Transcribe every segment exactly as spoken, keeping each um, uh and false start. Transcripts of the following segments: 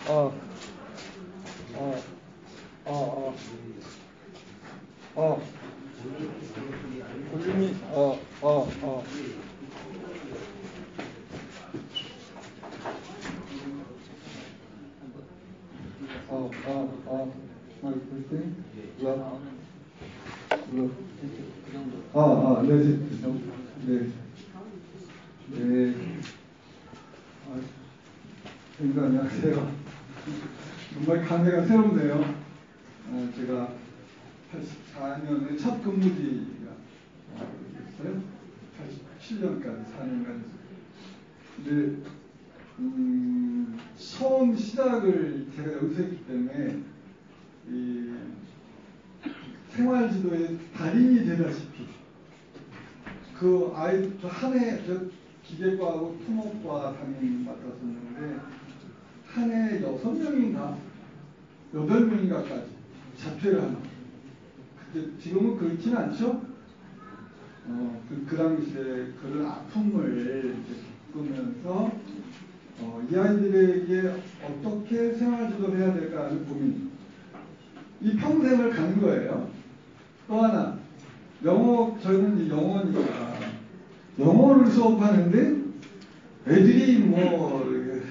어, 어, 어, 어, 어, 볼륨이, 어, 어, 어. 어, 어, 어, 마이크 볼 눌러, 눌러. 아, 아, 네, 네, 네. 아, 선생님 안녕하세요. 정말 감회가 새롭네요. 아, 제가 팔십사 년에 첫 근무지가 됐어요. 팔십칠 년까지 사 년간. 근데 음, 처음 시작을 제가 여기서 했기 때문에 이 생활지도의 달인이 되다시피 그 아이 한 해 저 기계과하고 토목과 담임 맡았었는데 한 해 여섯 명인가 여덟 명인가까지 자퇴를 하는. 그때 지금은 그렇진 않죠. 어, 그, 그 당시에 그런 아픔을 이제 겪으면서 어, 이 아이들에게 어떻게 생활지도를 해야 될까 하는 고민. 이 평생을 가는 거예요. 또 하나, 영어, 저는 이제 영어니까 영어를 수업하는데 애들이 뭐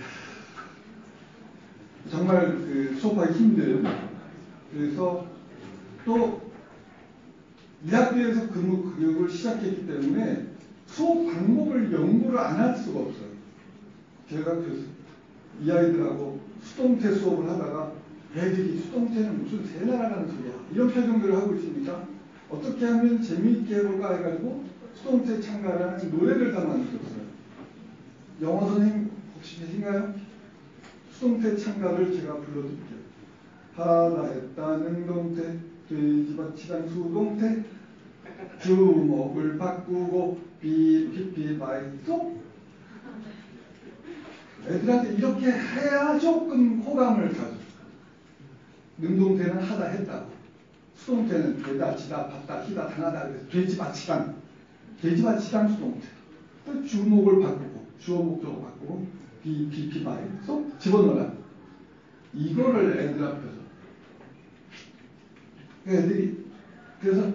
정말 그 수업하기 힘든. 그래서 또 이 학교에서 근무 교육을 시작했기 때문에 수업 방법을 연구를 안 할 수가 없어요. 제가 그 이 아이들하고 수동태 수업을 하다가 애들이 수동태는 무슨 새 나라라는 소리야 이런 표정들을 하고 있으니까 어떻게 하면 재미있게 해볼까 해가지고 수동태 참가라는 노래를 다 만들었어요. 영어 선생님 혹시 계신가요? 수동태 참가를 제가 불러드릴게요. 하다 했다 능동태 돼지밭이랑 수동태 주먹을 바꾸고 비피피바이 쏙. 애들한테 이렇게 해야 조금 호감을 가져. 능동태는 하다 했다고, 수동태는 되다 지다 봤다 희다 당하다 그래서 돼지밭이랑 돼지밭이랑 수동태. 또 주목을 바꾸고 주어 목적어 바꾸고 비피피바이 쏙 집어넣어라. 이거를 애들 앞에서 애들이 그래서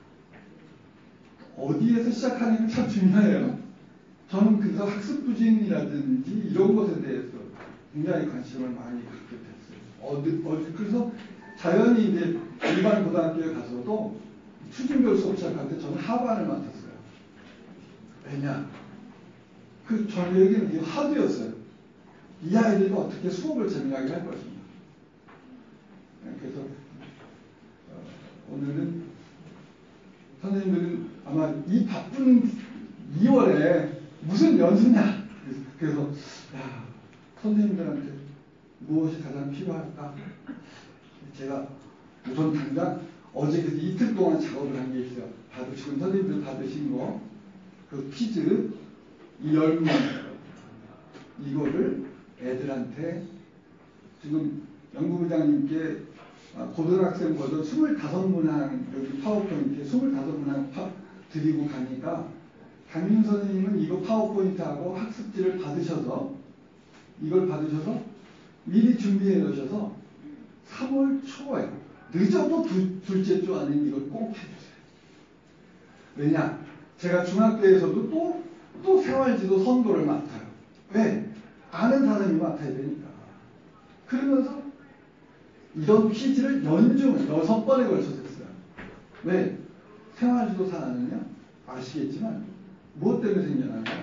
어디에서 시작하는 게 참 중요해요. 저는 그래서 학습부진이라든지 이런 것에 대해서 굉장히 관심을 많이 갖게 됐어요. 어디, 어디, 그래서 자연히 이제 일반 고등학교에 가서도 수준별 수업 시작할 때 저는 하반을 맡았어요. 왜냐? 그 저에게는 이게 하드였어요. 이 아이들과 어떻게 수업을 재미나게 할 것인가. 그래서 어, 오늘은 선생님들은 아마 이 바쁜 이월에 무슨 연수냐. 그래서 야, 선생님들한테 무엇이 가장 필요할까? 제가 우선 당장 어제 그래서 이틀 동안 작업을 한 게 있어요. 받으시고 선생님들 받으신 거 그 퀴즈 이 열 문 이거를 애들한테 지금 연구부장님께 고등학생 버전 스물다섯 문항 여기 파워포인트에 스물다섯 문항 파, 드리고 가니까 담임 선생님은 이거 파워포인트하고 학습지를 받으셔서 이걸 받으셔서 미리 준비해 놓으셔서 삼월 초에 늦어도 두, 둘째 주 안에 이걸 꼭 해주세요. 왜냐? 제가 중학교에서도 또, 또 생활지도 선도를 맡아요. 왜? 아는 사람이 맡아야 되니까. 그러면서 이런 퀴즈를 연중 여섯 번에 걸쳐서 했어요. 왜? 생활지도사 아느냐? 아시겠지만 무엇 때문에 생겨나냐?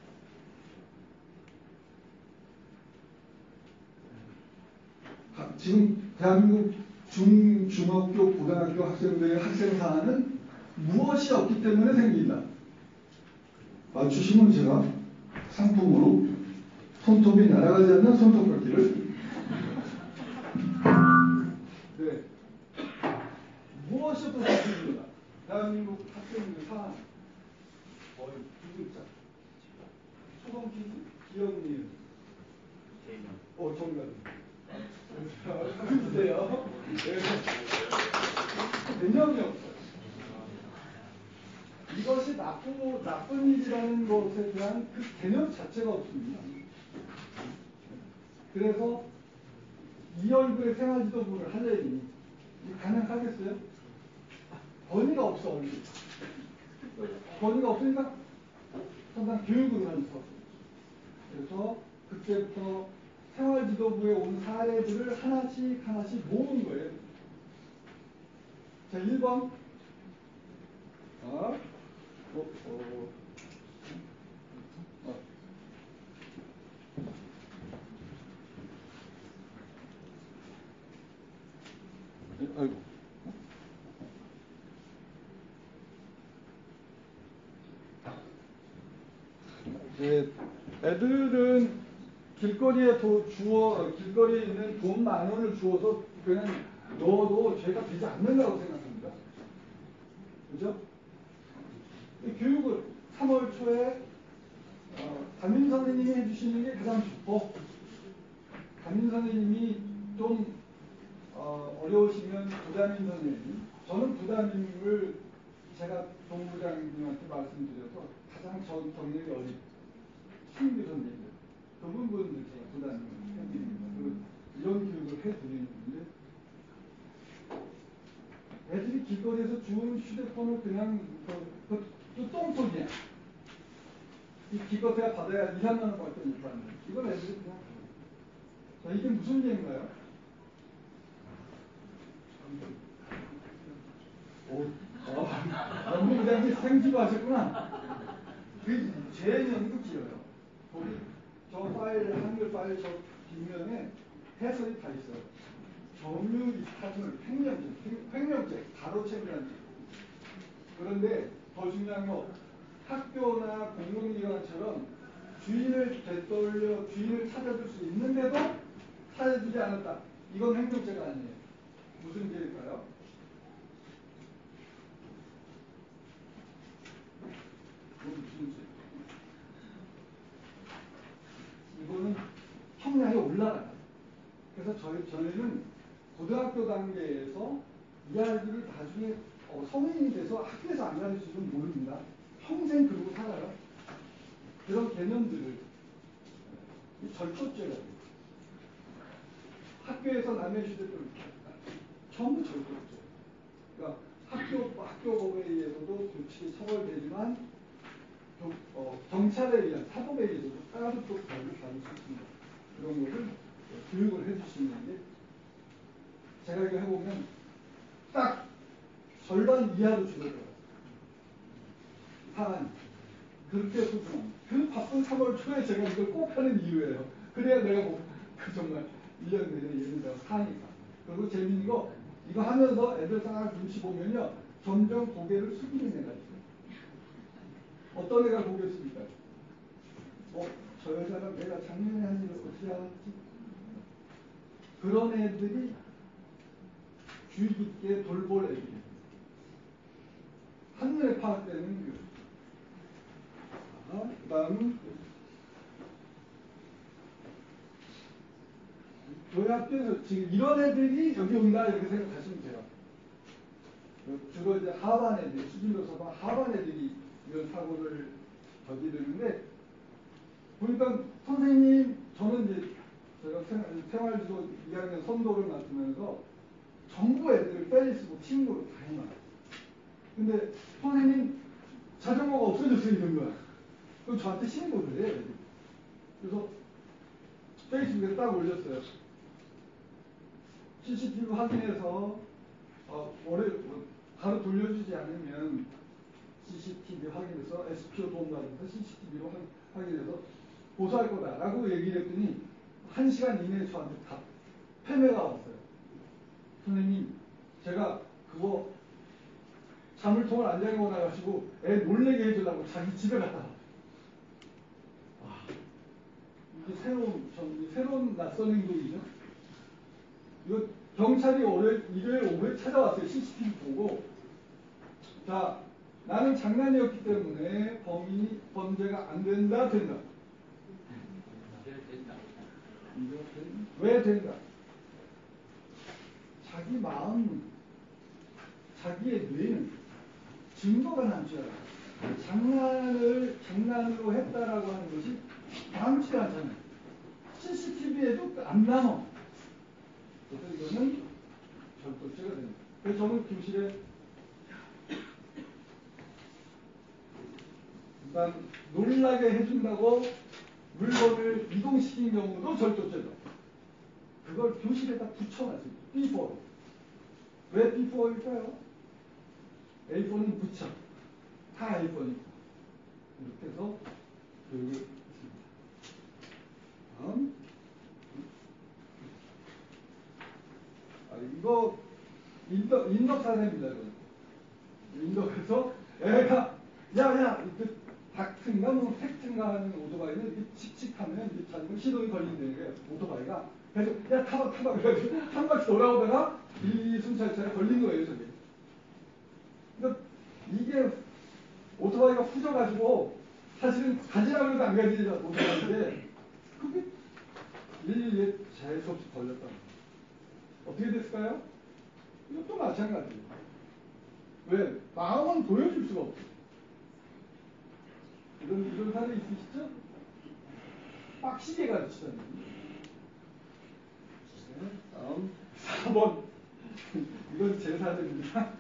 지금 대한민국 중, 중학교, 고등학교 학생들의 학생사는 무엇이 없기 때문에 생긴다. 맞추시면 제가 상품으로 손톱이 날아가지 않는 손톱깎이를. 네. 무엇이 없어서 생깁니다. 대한민국 학생들 사안 거의 두 글자. 초성 퀴즈, 기억, 니은. 어, 정답. 주세요. 개념이 없어요. 이것이 나쁘고 나쁜 일이라는 것에 대한 그 개념 자체가 없습니다. 그래서 이 얼굴의 생활지도부를 하려니 이게 가능하겠어요? 권위가 없어, 얼굴. 권위가 없으니까 항상 교육을 하는 거. 그래서 그때부터 생활지도부에 온 사례들을 하나씩 하나씩 모은 거예요. 자, 일 번. 자, 어, 어, 어. 아이고. 네, 애들은 길거리에 도, 주어, 길거리에 있는 돈 만 원을 주어서 그냥 넣어도 죄가 되지 않는다고 생각합니다. 그죠? 교육을 삼월 초에 어, 담임 선생님이 해주시는 게 가장 좋고, 담임 선생님이 좀 어, 어려우시면 부담임 선생님, 저는 부담임을 제가 동부장님한테 말씀드려서 가장 전, 경력이 어린 신규 선생님들, 그분 분들 제가 부담임을 해드립니다. 이런 교육을 해드리는데, 애들이 길거리에서 주운 휴대폰을 그냥 그, 그, 그 똥손이야. 이 기껏해야 받아야 이, 삼만 원 밖에 못 받는. 이건 애들이 그냥. 자, 이게 무슨 예인가요? 오, 어, 연구부장님 생지도 하셨구나. 그, 제 연구 길어요. 거기, 저 파일, 한글 파일 저 뒷면에 해설이 다 있어요. 점유이탈물, 횡령죄, 횡령죄, 가로채기란 죄. 그런데 더 중요한 거, 학교나 공공기관처럼 주인을 되돌려 주인을 찾아줄 수 있는데도 찾아주지 않았다. 이건 횡령죄가 아니에요. 무슨 죄일까요? 이건 무슨 죄? 이거는 형량이 올라가요. 그래서 저희, 저희는 고등학교 단계에서 이 아이들이 나중에 어, 성인이 돼서 학교에서 안 가르치면 모릅니다. 평생 그러고 살아요. 그런 개념들을 절초죄가 돼요. 학교에서 남의 휴대폰을 전부 절초죄. 그러니까 학교, 학교법에 의해서도 교칙이 처벌되지만 경, 어, 경찰에 의한 사법에 의해서도 따로 또 법을 다룰 수 있습니다. 그런 것을 교육을 해주시는 게 제가 이거 해보면 딱 절반 이하로 줄어들어요. 사안이. 그렇게 소중합니다. 그 바쁜 삼월 초에 제가 이걸 꼭 하는 이유예요. 그래야 내가 뭐, 그 정말 일 년 내내 예를 들어 사니까. 그리고 재밌는 거, 이거 하면서 애들 싹 눈치 보면요, 점점 고개를 숙이는 애가 있어요. 어떤 애가 고개를 숙일까요? 어, 저 여자가 내가 작년에 한 일을 어떻게 알았지? 그런 애들이 주의 깊게 돌볼 애들이에요. 한눈에 파악되는 그, 아, 그 다음은 저희 학교에서 지금 이런 애들이 여기 온다 이렇게 생각하시면 돼요. 주로 이제 하반 애들, 수준으로서 하반 애들이 이런 사고를 저지르는데, 보니까 선생님, 저는 이제 제가 생활지도 이 학년 선도를 맡으면서 전부 애들을 페이스북 친구로 다 해놔요. 근데 선생님 자전거가 없어졌어 이런 거야. 그럼 저한테 신고를 해요. 그래서 페이스북에 딱 올렸어요. 씨씨티비 확인해서 어, 월요일 뭐, 바로 돌려주지 않으면 씨씨티비 확인해서 에스피오 도움받아서 씨씨티비로 확인해서 고소할 거다라고 얘기를 했더니 한 시간 이내에 저한테 답 패매가 왔어요. 선생님, 제가 그거 자물통을 안 잠그고 나가지고 애 놀래게 해주려고 자기 집에 갔다. 와, 이게 새로운, 새로운 낯선 행동이죠. 이거 경찰이 월요일, 일요일 오후에 찾아왔어요. 씨씨티비 보고. 자, 나는 장난이었기 때문에 범인이 범죄가 안 된다, 된다. 왜 된다? 자기 마음, 자기의 뇌는 증거가 남지 않아요. 장난을 장난으로 했다라고 하는 것이 남지 않잖아요. 씨씨티비에도 안 남아. 저는 교실에 일단 놀라게 해준다고 물건을 이동시킨 경우도 절도죄다. 그걸 교실에다 붙여놨습니다. 비 포로. 왜 비 포일까요? 에이 포는 붙여. 다 에이 포니까. 이렇게 해서 교육을 했습니다. 다음. 아, 이거 인덕, 인덕 사례입니다. 인덕에서 애가 야야 그 닥트인가 뭐 팩트인가 하는 오토바이는 이렇게 칙칙하면 이제 자전거 시동이 걸린다는 거예요. 오토바이가. 그래서 야 타봐 타봐 그래가지고 한 바퀴 돌아오다가 이 순찰차에 걸린 거예요 저게. 그러니까 이게 오토바이가 후져가지고 사실은 가지라고 해도 안 가지 오토바이인데 그게 일일이에 재수 없이 걸렸다. 어떻게 됐을까요? 이것도 마찬가지예요. 왜? 마음은 보여줄 수가 없어요. 이런, 이런 사례 있으시죠? 빡시게 가르치잖아요. 네, 다음 사 번. 이건 제 사례입니다.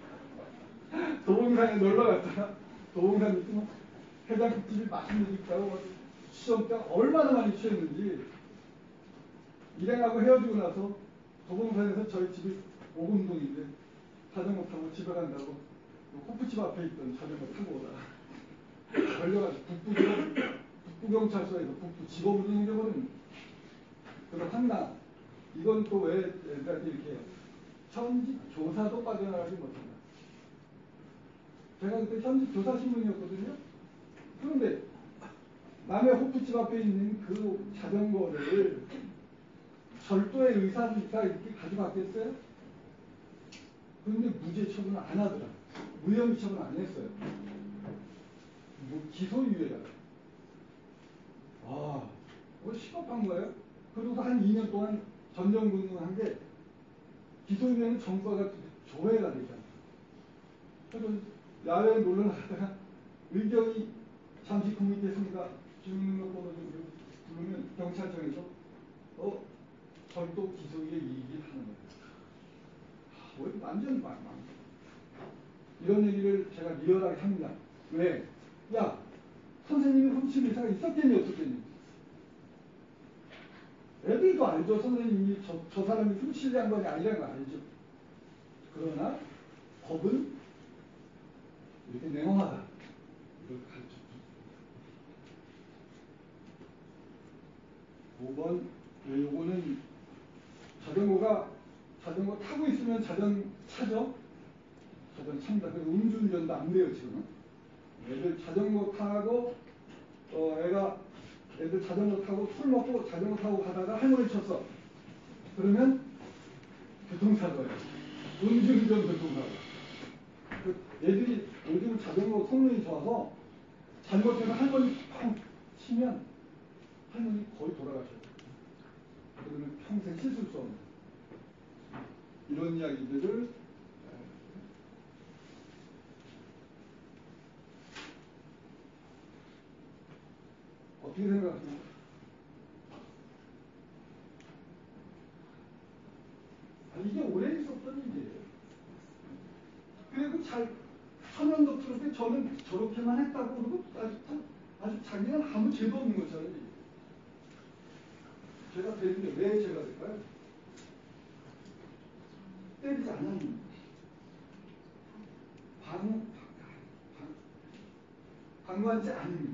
도봉산에 놀러 갔다가 도봉산 밑에 해장국집이 맛있는 집 있다고 시험 때 얼마나 많이 취했는지 일행하고 헤어지고 나서 도봉산에서 저희 집이 오금동인데 자전거 타고 집에 간다고 호프집 앞에 있던 자전거 타고 오다가 걸려가지고 북부경, 북부경찰서에서 북부 직업으로 넘겨버린. 그래서 황당. 이건 또 왜 이렇게 해요? 현직 교사도 빠져나가지 못한다. 제가 그때 현직 교사 신분이었거든요. 그런데 남의 호프집 앞에 있는 그 자전거를 절도의 의사가 이렇게 가져갔겠어요? 그런데 무죄 처분을 안 하더라. 무혐의 처분 안 했어요. 뭐 기소유예가. 아, 뭐 시급한 거예요? 그리고 한 이 년 동안 전정근무한 게 기소유예는 전과가 조회가 되잖아요. 그래서 야외에 놀러 나갔다가 의경이 잠시 국민대습니다. 주민등록번호 좀 부르면 경찰청에서 어 절도 기소유예 이익이 하는 거예요. 아, 왜 완전 망 이런 얘기를 제가 리얼하게 합니다. 왜? 야, 선생님이 훔친 의사가 있었겠니 없었겠니? 애들도 알죠. 선생님이 저, 저 사람이 훔치려는 건 아니라는 거 알죠. 그러나 법은 이렇게 냉엄하다. 이걸 가르쳐. 오 번, 요거는 자전거가 자전거 타고 있으면 자전차죠. 자전차입니다. 그래서 음주운전도 안 돼요 지금은. 애들 자전거 타고 어 애가 애들 자전거 타고 술 먹고 자전거 타고 가다가 할머니 쳤어. 그러면 교통사고예요. 음주운전 교통사고. 그 애들이 요즘 자전거 성능이 좋아서 잘못해서 할머니 팡 치면 할머니 거의 돌아가셔요. 그러면 평생 씻을 수 없는 이런 이야기들을 어떻게 생각하세요? 아, 이게 오래 있었던 일이에요. 그리고 잘 서면도 풀었는데 저는 저렇게만 했다고 그러고 아주, 아주 자기는 아무 죄도 없는 것처럼 제가 되는데 왜 제가 될까요? 때리지 않았는 방, 방, 방관하지 않는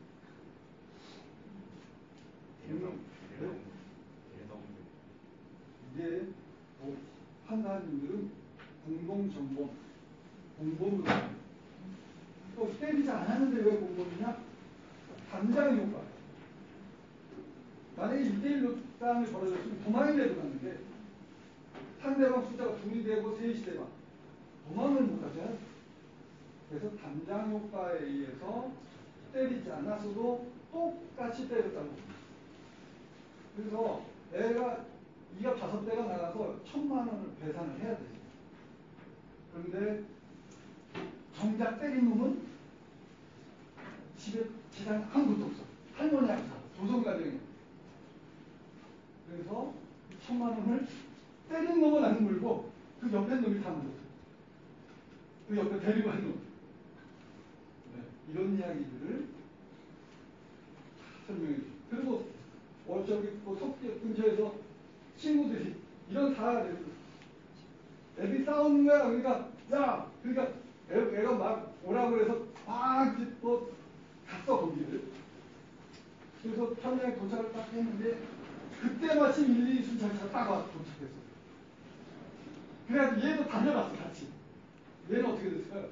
이게 뭐 판사님들은 공동정범, 공범으로 또 때리지 않았는데 왜 공범이냐? 단장 효과. 만약에 일 대일로 싸움이 벌어졌으면 도망이라도 갔는데 상대방 숫자가 둘이 되고 셋이 되면 도망을 못 하잖아요. 그래서 단장 효과에 의해서 때리지 않았어도 똑같이 때렸다고. 그래서 애가 이가 다섯 대가 나가서 천만 원을 배상을 해야 돼요. 그런데 정작 때린 놈은 집에 재산 아무것도 없어. 할머니하고 살아. 조선가정이야. 그래서 천만 원을 때린 놈은 안 물고 그 옆에 놈이 다 물었어요. 그 옆에 데리고 한 놈. 네, 이런 이야기들을 설명해 주죠. 그리고 어, 저기 뭐 석기 근처에서 친구들이 이런 다 애들이 싸우는 거야. 그러니까 야, 그러니까 애, 애가 막 오라고 그래서 막 뭐 갔어 거기를. 그래서 현장에 도착을 딱 했는데 그때 마침 일일이 순찰차가 딱 와서 도착했어. 그래가지고 얘도 달려갔어 같이. 얘는 어떻게 됐을까요?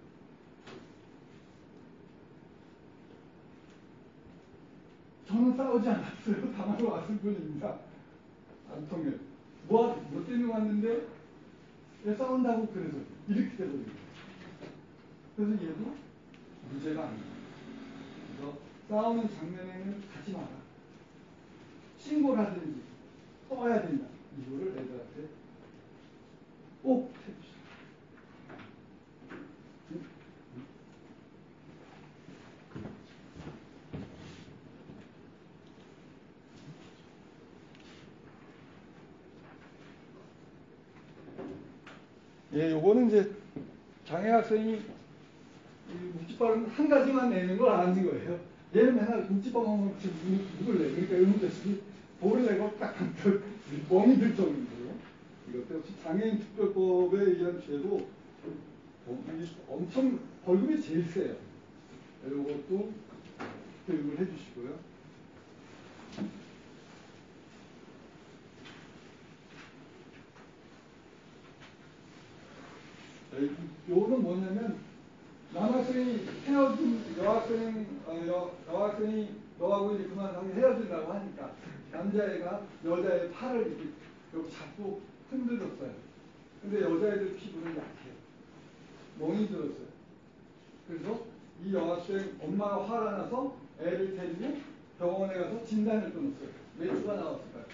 저는 싸우지 않았어요. 당하러 왔을 뿐입니다. 안 통해. 뭐, 뭐 때문에 왔는데 왜 싸운다고 그래서 이렇게 돼버린 거예요. 그래서 얘도 문제가 아니에요. 그래서 싸우는 장면에는 가지 마라. 신고를 하든지 떠야 된다. 이거를 애들한테 꼭 해주세요. 예, 요거는 이제 장애 학생이 묵찌발은 한 가지만 내는 걸 아는 거예요. 얘는 맨날 묵찌발만 지금 누굴 내? 그러니까 이런 자식이 볼을 내고 딱 멍이 들 정도예요. 이것도 역시 장애인 특별법에 의한 죄로 엄청 벌금이 제일 세요. 이것도 교육을 해주시고요. 요거는 뭐냐면 남학생이 헤어진 여학생 어, 여, 여학생이 너하고 이제 그만 헤어진다고 하니까 남자애가 여자의 팔을 이렇게, 이렇게 잡고 흔들었어요. 근데 여자애들 피부는 약해요. 멍이 들었어요. 그래서 이 여학생 엄마가 화가 나서 애를 데리고 병원에 가서 진단을 끊었어요. 몇 주가 나왔을까요?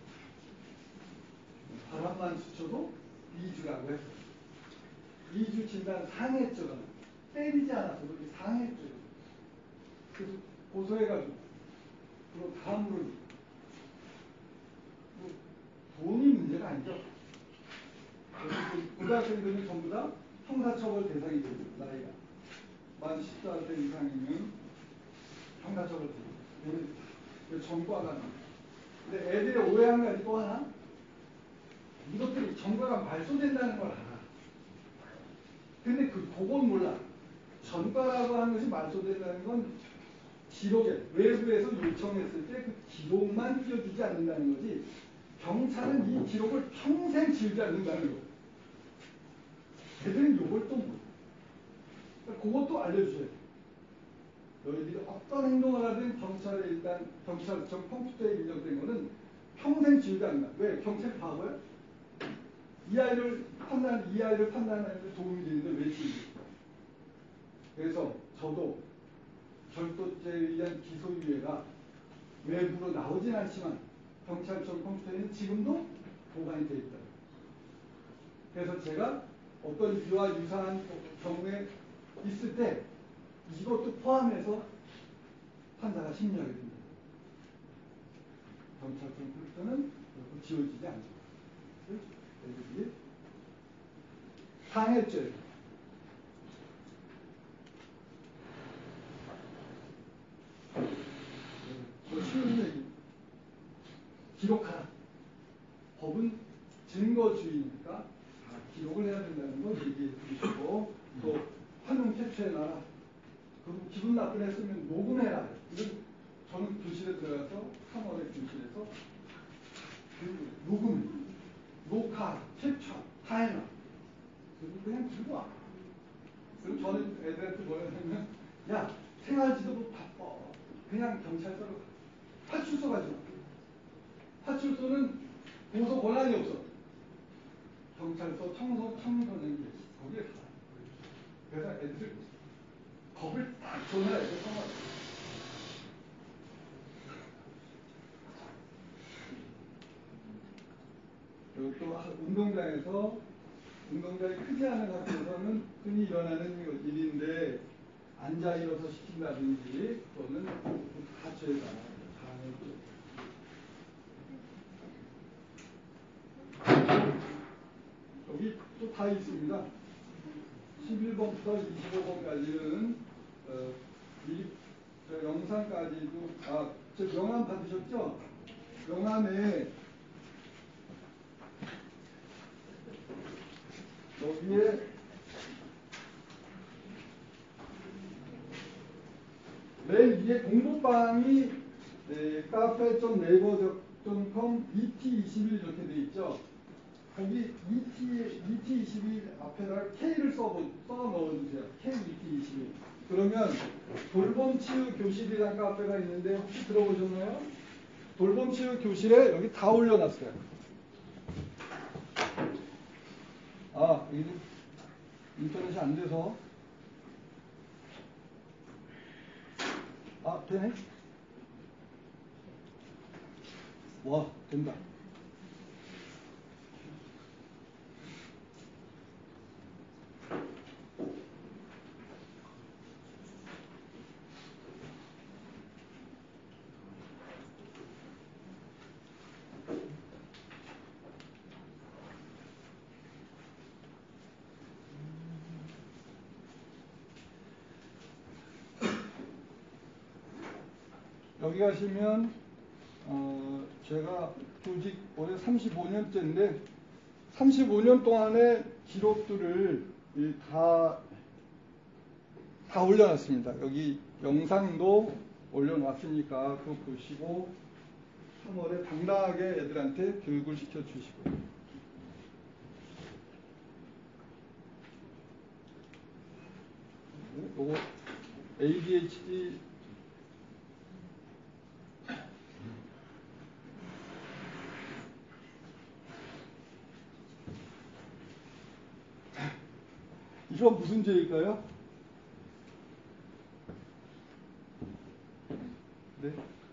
바람만 스쳐도 이 주라고 했어요. 이 주 진단 상해죄가 때리지 않아서도 상해죄. 그래서 고소해가지고 그리고 다음으로 뭐 돈이 문제가 아니죠. 고등학생들은 전부 다 형사처벌 대상이 됩니다. 나이가 만 십 살 이상이면 형사처벌 대상. 전과가 나. 근데 애들의 오해 한 가지 또 하나. 이것들이 전과가 말소된다는 걸 알아. 근데 그, 그건 몰라. 전과라고 하는 것이 말소된다는 건 기록에, 외부에서 요청했을 때 그 기록만 띄워주지 않는다는 거지, 경찰은 이 기록을 평생 지우지 않는다는 거. 애들은 이걸 또 몰라. 그러니까 그것도 알려줘야 돼. 너희들이 어떤 행동을 하든 경찰에 일단, 경찰청 컴퓨터에 입력된 거는 평생 지우지 않는다. 왜? 경찰이 바보야? 이 아이를 판단, 이 아이를 판단하는 데 도움이 되는데 왜 지우겠어? 그래서 저도 절도죄에 의한 기소유예가 외부로 나오진 않지만 경찰청 컴퓨터에는 지금도 보관이 되어 있다. 그래서 제가 어떤 유와 유사한 경우에 있을 때 이것도 포함해서 판사가 심리하게 됩니다. 경찰청 컴퓨터는 지워지지 않는다. 애들이 상해죄. 뭐 쉬운 얘기. 기록하라. 법은 증거주의니까 다 기록을 해야 된다는 걸 얘기해 주시고, 또 환용 캡처해놔라. 그리고 기분 나쁜 했으면 녹음해라. 이건 저는 교실에 들어가서 삼 월에 교실에서 그 녹음, 녹화, 캡처 다 해놔. 그리고 그냥 들고 와. 그리고 저는 애들한테 뭐라 하냐면, 야, 생활지도부 바빠. 그냥 경찰서로 가. 파출소 가지 마. 파출소는 고소 권한이 없어. 경찰서 청소 청소년이 계시. 거기에 가. 그래서 애들 겁을 딱 줘놔야 돼. 그리고 또 운동장에서 운동장이 크지 않은 학교에서는 흔히 일어나는 일인데 앉아 일어서 시킨다든지 또는 하체에 가는 여기 또 다 있습니다. 십일 번부터 이십오 번까지는 어, 이, 저 영상까지도 아, 저 명함 받으셨죠? 명함에 여기에 맨 위에 공부방이 네, 카페 점 네이버 점 컴 이티 이십일 이렇게 돼 있죠. 거기 이티, 이티 이십일 앞에다가 K를 써, 써 넣어주세요. K 이티 이십일. 그러면 돌봄치유 교실이라는 카페가 있는데 혹시 들어보셨나요? 돌봄치유 교실에 여기 다 올려놨어요. 아, 이게 인터넷이 안 돼서. 아, 되네? 와, 된다. 여기 가시면 어, 제가 조직 올해 삼십오 년째인데 삼십오 년 동안의 기록들을 다, 다 올려놨습니다. 여기 영상도 올려놨으니까 그거 보시고 삼월에 당당하게 애들한테 교육을 시켜주시고. 요거 에이디에이치디 이건 무슨 죄일까요? 네.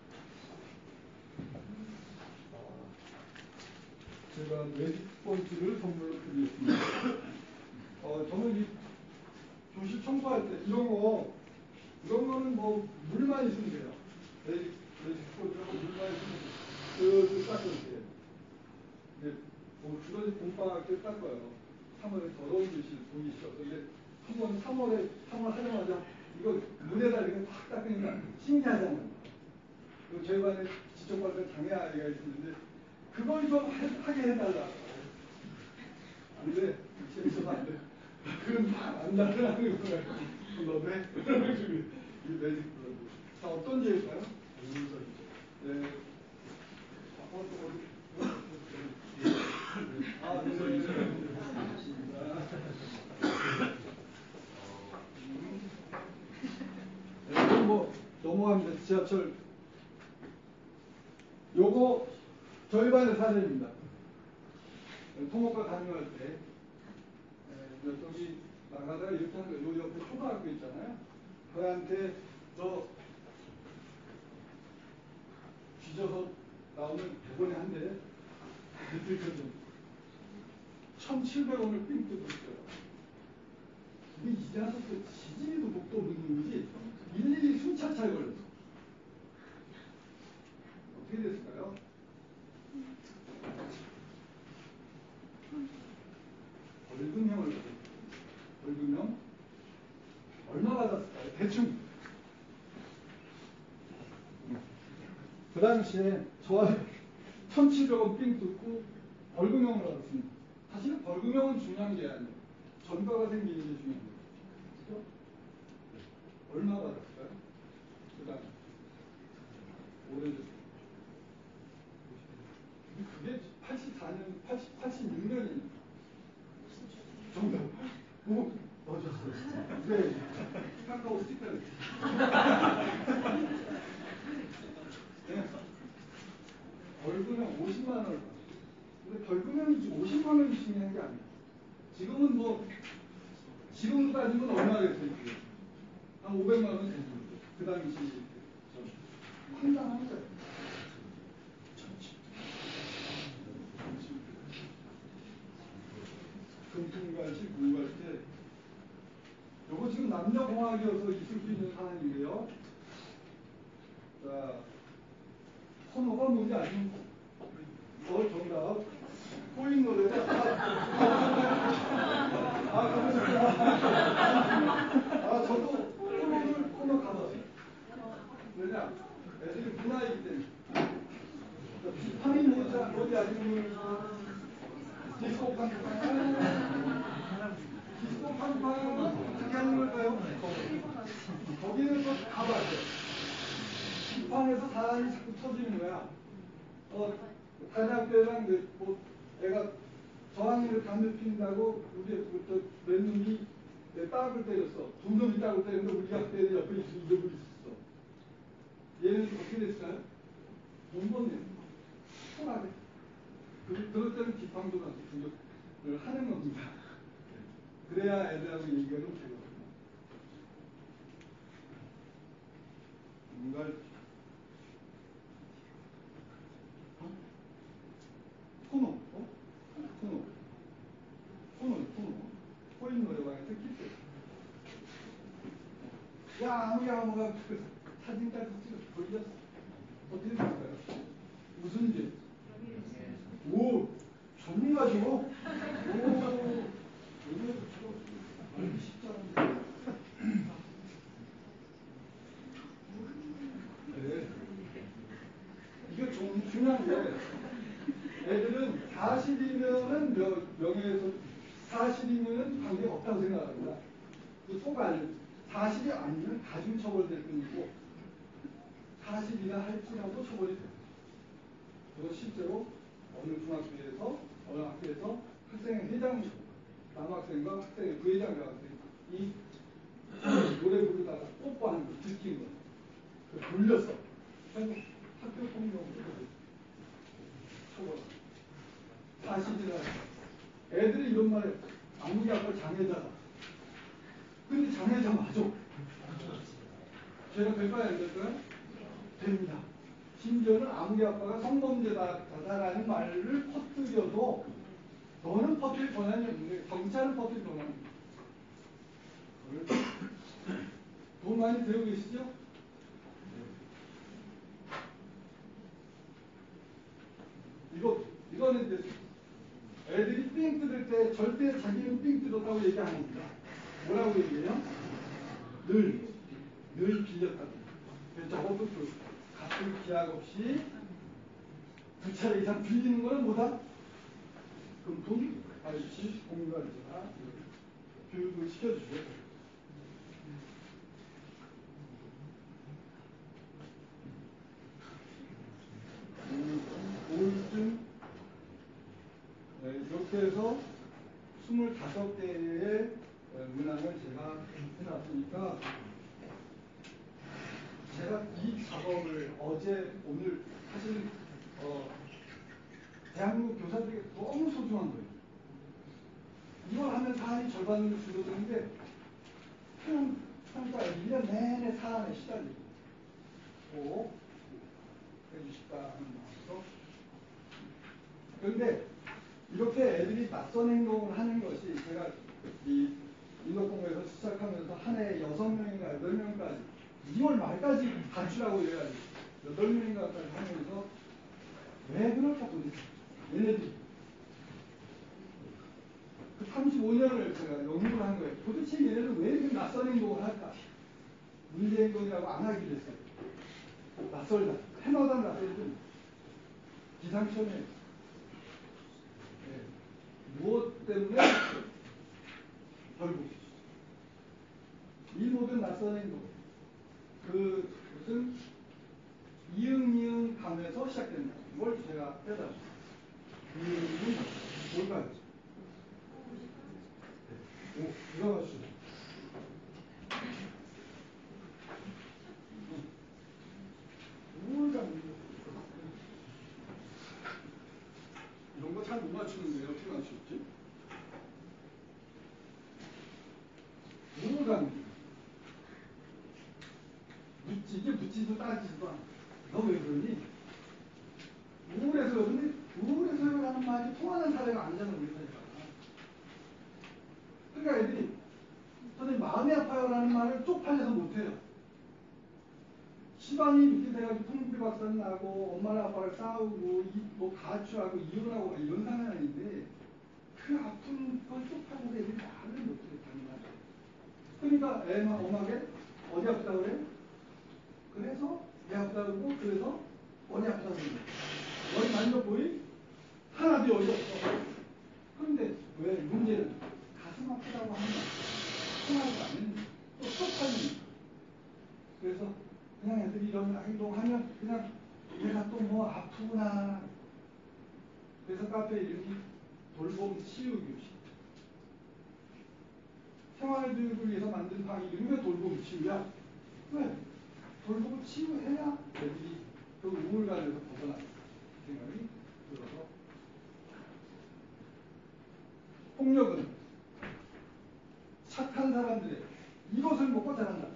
제가 매직 포인트를 선물로 드리겠습니다. 어, 저는 이 교실 청소할 때 이런 거, 이런 거는 뭐 물만 있으면 돼요. 매직, 매직 포인트하고 물만 있으면 그 닦을게요. 근데 뭐 주변에 봄방학 때 닦아요. 삼월에 더러운 교실 보이시죠? 근데 한번 삼월에 삼월 하자마자 이거 물에다 이렇게 확 닦으니까 신기하잖아요. 그 저희 반에 지적받은 장애 아이가 있는데 그걸 좀 하게 해달라. 안 돼. 재밌어서 안 돼. 그건 안 나가는 거야. 너네? 이 매직 블러드. 자, 어떤 죄일까요? 네. 어, 또 어디? 아, 네. 네, 뭐 넘어갑니다. 지하철. 요거 저희 반의 사례입니다. 토목과 담임할 때 여기 나가다가 이렇게 하는 거예요. 요 옆에 초등학교 있잖아요. 그한테 저 뒤져서 나오는 대본에 한 대 들거든. 천칠백 원을 삥 뜯었어요. 근데 이제 와서 지진이도 목도 없는 거지 일일이 순차차에 걸렸어. 어떻게 됐을까요? 벌금형을 받았어요. 벌금형 얼마 받았을까요? 대충. 그 당시에 저한테 천칠백 원 삥 뜯고 벌금형을 받았습니다. 사실은 벌금형은 중요한 게 아니에요. 전과가 생기는 게 중요한 거예요. 그죠? 얼마 받았을까요? 그 다음 오래됐어요. 그게 팔십사 년, 팔십, 팔십육 년이니까. 정답. 오, 맞았어요. 네. 카카오 스티커를. 네. 벌금형 오십만 원을 받았어요. 근데 벌금형이 오십만 원이 중요한 게 아니에요. 지금은 뭐, 지금 따지면 얼마겠어요? 한 오백만 원 정도. 그 당시 황당한 거예요. 금품갈치, 금갈치. 요거 지금 남녀공학이어서 있을 수 있는 사안인데요. 자, 선호가 뭔지 아십니까? 어, 정답. 코인 노래가 아, 가보셨구나. 아, 저도 코너를 코너 가봤어요. 왜냐, 애들이 문화이기 때문에. 비판이 뭐지, 뭐지, 아니면 디스코 판판. 디스코 판판은 어떻게 하는 걸까요? 거기는 또 가봤어요. 비판에서 사람이 자꾸 터지는 거야. 어, 다른 학교랑 뭐, 애가 저학년을 담배 피운다고 우리 몇 놈이 딱을 때렸어. 두 놈이 딱을 때렸는데 우리 학교에 옆에 이러고 있었어. 얘는 어떻게 됐을까요? 공범이에요. 통하게. 그, 그럴 때는 비판도 가서 공격을 하는 겁니다. 그래야 애들하고 얘기가 좀 되거든요. 뭔가 어? 코너, 어? 코너, 코너, 코너. 코인 노래방에서 기대. 야, 아무야, 뭐가 그 사진까지 찍어 돌렸어. 어떻게 될까요? 무슨 일? 오, 전문가죠? 오, 여기에서 저거 알기 쉽지 않은데. 네. 이게 좀 중요한 게, 애들은 사실이면은 명예훼손, 사실이면은 관계가 없다고 생각합니다. 그 속 알려. 사실이 아니면 가중 처벌될 뿐이고, 사실이라 할지라도 처벌이 돼요. 그리고 실제로 어느 중학교에서, 어느 학교에서 학생의 회장, 남학생과 학생의 부회장 여학생이 노래 부르다가 뽀뽀하는 걸 들킨 거예요. 돌렸어. 결국 학교 폭력으로 처벌. 사실이라. 애들이 이런 말에 아무리 아빠 장애자다. 근데 장애자 맞아. 죄가 될까요? 안 될까요? 됩니다. 심지어는 아무리 아빠가 성범죄다라는 말을 퍼뜨려도 너는 퍼뜨릴 권한이 없는데 경찰은 퍼뜨릴 권한이 없는 돈 많이 들고 계시죠? 이거, 이거는 이제 애들이 삥 뜯을 때 절대 자기는 삥 뜯었다고 얘기 안 합니다. 뭐라고 얘기해요? 늘, 늘 빌렸다. 저것도 그 같은 기약 없이 두 차례 이상 빌리는 거는 뭐다? 금품, 아저씨, 공유하자. 교육을 시켜주죠. 우울증, 네, 이렇게 해서 스물다섯 개의 문항을 제가 해놨으니까 제가 이 작업을 어제, 오늘 사실 어, 대한민국 교사들에게 너무 소중한 거예요. 이걸 하면 사안이 절반으로 줄어드는데 그냥 평가 일 년 내내 사안에 시달리고 해주십다 하는 마음으로. 그런데 이렇게 애들이 낯선 행동을 하는 것이 제가 이 인덕공부에서 시작하면서 한 해에 여섯 명인가 여덟 명까지 이월 말까지 가출하고 이래가지고 여덟 명인가까지 하면서 왜 그럴까 도대체 얘네들이 그 삼십오 년을 제가 연구를 한 거예요. 도대체 얘네는 왜 이렇게 낯선 행동을 할까? 문제 행동이라고 안 하기로 했어요. 낯설다. 해마다 낯설든 기상천외. 네. 무엇 때문에 결국 이 모든 낯선 행동 그 무슨 이응이응 감에서 시작된다. 이걸 제가 깨달았어요. 이응이응 뭘까요? 오, 들어가시죠. 우울감 이런 거 잘 못 맞추는데 어떻게 맞추지? 우울감 묻지, 이게 묻지도 따지지도 않아. 너 왜 그러니? 우울해서 그러니 우울해서라는 말이 통하는 사례가 아니잖아 우리 사회가. 그러니까 애들이 선생님 마음이 아파요라는 말을 쪽팔려서 못해요. 집안이 이렇게 돼가지고 풍비박산 나고 엄마랑 아빠랑 싸우고 이, 뭐 가출하고 이혼하고 이런 상황이 아닌데 그 아픈 걸 쪽팔려서 애들이 말을 못해 당연하죠. 그러니까 애만 엄마게 어디 아프다고 그래? 그래서 배 아프다고 그러고 그래서 머리 아프다고 그러고 머리 만져보이 하나도 여기 없어. 그런데 왜 문제는 가슴 아프다고 하는 거 통하지 않는 또 쪽팔리니까. 그래서 그냥 애들이 이런 행동하면 그냥 얘가 또 뭐 아프구나. 그래서 카페 이름이 돌봄 치유교실. 생활교육을 위해서 만든 방 이름이 왜 돌봄 치유야? 왜? 돌봄을 치유해야 애들이 그 우울감에서 벗어날 생각이 들어서. 폭력은 착한 사람들의 이것을 먹고 자란다.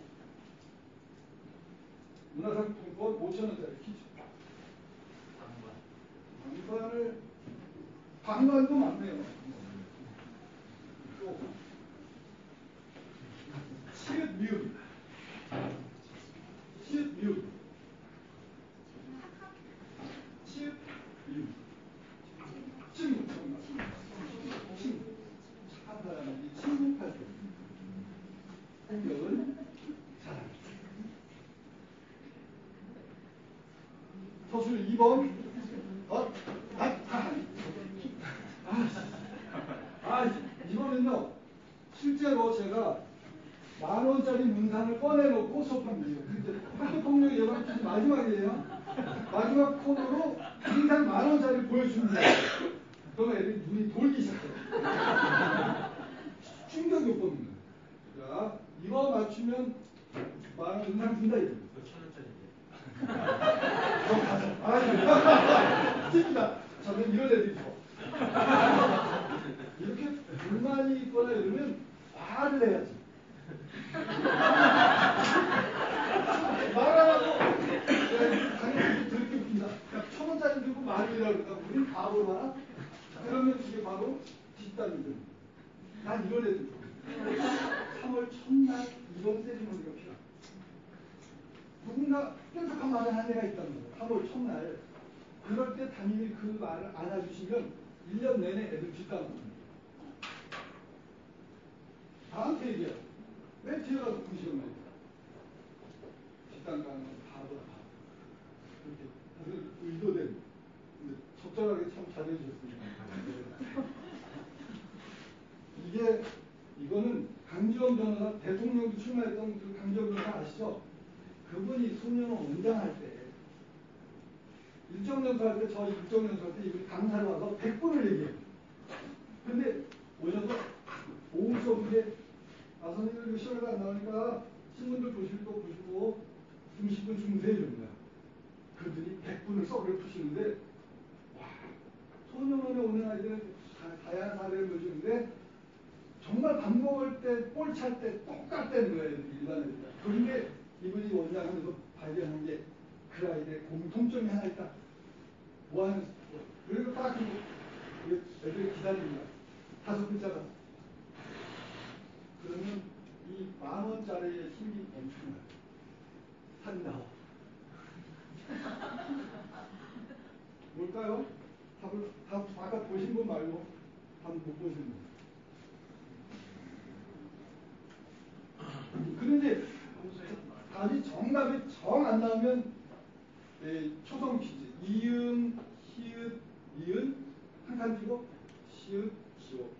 문화상품권 오천 원짜리 퀴즈. 방관을 방관도 많네요. 또 치읓 미음 치읓 미음 치읓 미음 친구 정말 친구 착한 사람이 친구할 때 폭력은 사랑. 서술 이 번 어? 아, 아, 아, 아, 이거는요 실제로 제가 만 원짜리 문상을 꺼내놓고 수업합니다. 학교폭력 예방 퀴즈 마지막이에요. 마지막 코너로 문상 만 원짜리 보여줍니다. 그러면 애들이 눈이 돌기 시작해요. 충격이 없겁니다. 자, 이거 맞추면 만 원 문상 준다 이거. 천 원짜리인데. 저 가자. 아, 진짜. 저는 이런 애들이 좋아. 이렇게 불만이 있거나 이러면 화를 내야지. 말하라고 당연히 들게 웃긴다. 천 원짜리 들고 말이라고 그러니까 우린 바보로 하나? 그러면 이게 바로 뒷담이들. 난 이런 애들 삼월 첫날 이런 세리머니가 필요해. 누군가 뾰족한 말을 한 애가 있다는 거예요. 삼월 첫날. 그럴 때 담임이 그 말을 안아주시면 일 년 내내 애들 뒷담합니다. 나한테 얘기해요. 왜 뒤에 가서 구시간 말이야. 뒷담 가는 건 바보다 바보. 그렇게 다들 의도된. 근데 적절하게 참 잘해주셨습니다. 이게 이거는 강지원 변호사 대통령도 출마했던 그 강지원 변호사 아시죠? 그분이 소년 원장할 때 일정연수 할 때 저 일정연수 할 때 이분이 강사를 와서 백 분을 얘기해요. 근데 오셔서 오후 수업인데 아 선생님 시험에도 안 나오니까 신문들 보실 거 보시고 이십 분 중세해 줍니다. 그들이 백 분을 썩으려 푸시는데 와 소년원에 오는 아이들은 다양한 사례를 보여주는데 정말 밥 먹을 때, 볼 찰 때 똑같다는 거예요. 일반 애들. 그런데 이분이 원장하면서 발견한 게 그 아이들의 공통점이 하나 있다. 뭐 하는, 그리고 딱 그 애들이 기다립니다. 다섯 글자다. 그러면 이 만 원짜리의 힘이 엄청나요. 산다워. 뭘까요? 답을, 답, 아까 보신 분 말고, 답 못 보신 분. 그런데 답이 정답이 정 안 나오면 예, 초성 퀴즈 이응, 히읗, 이은 한 칸 띄고 시읒, 시오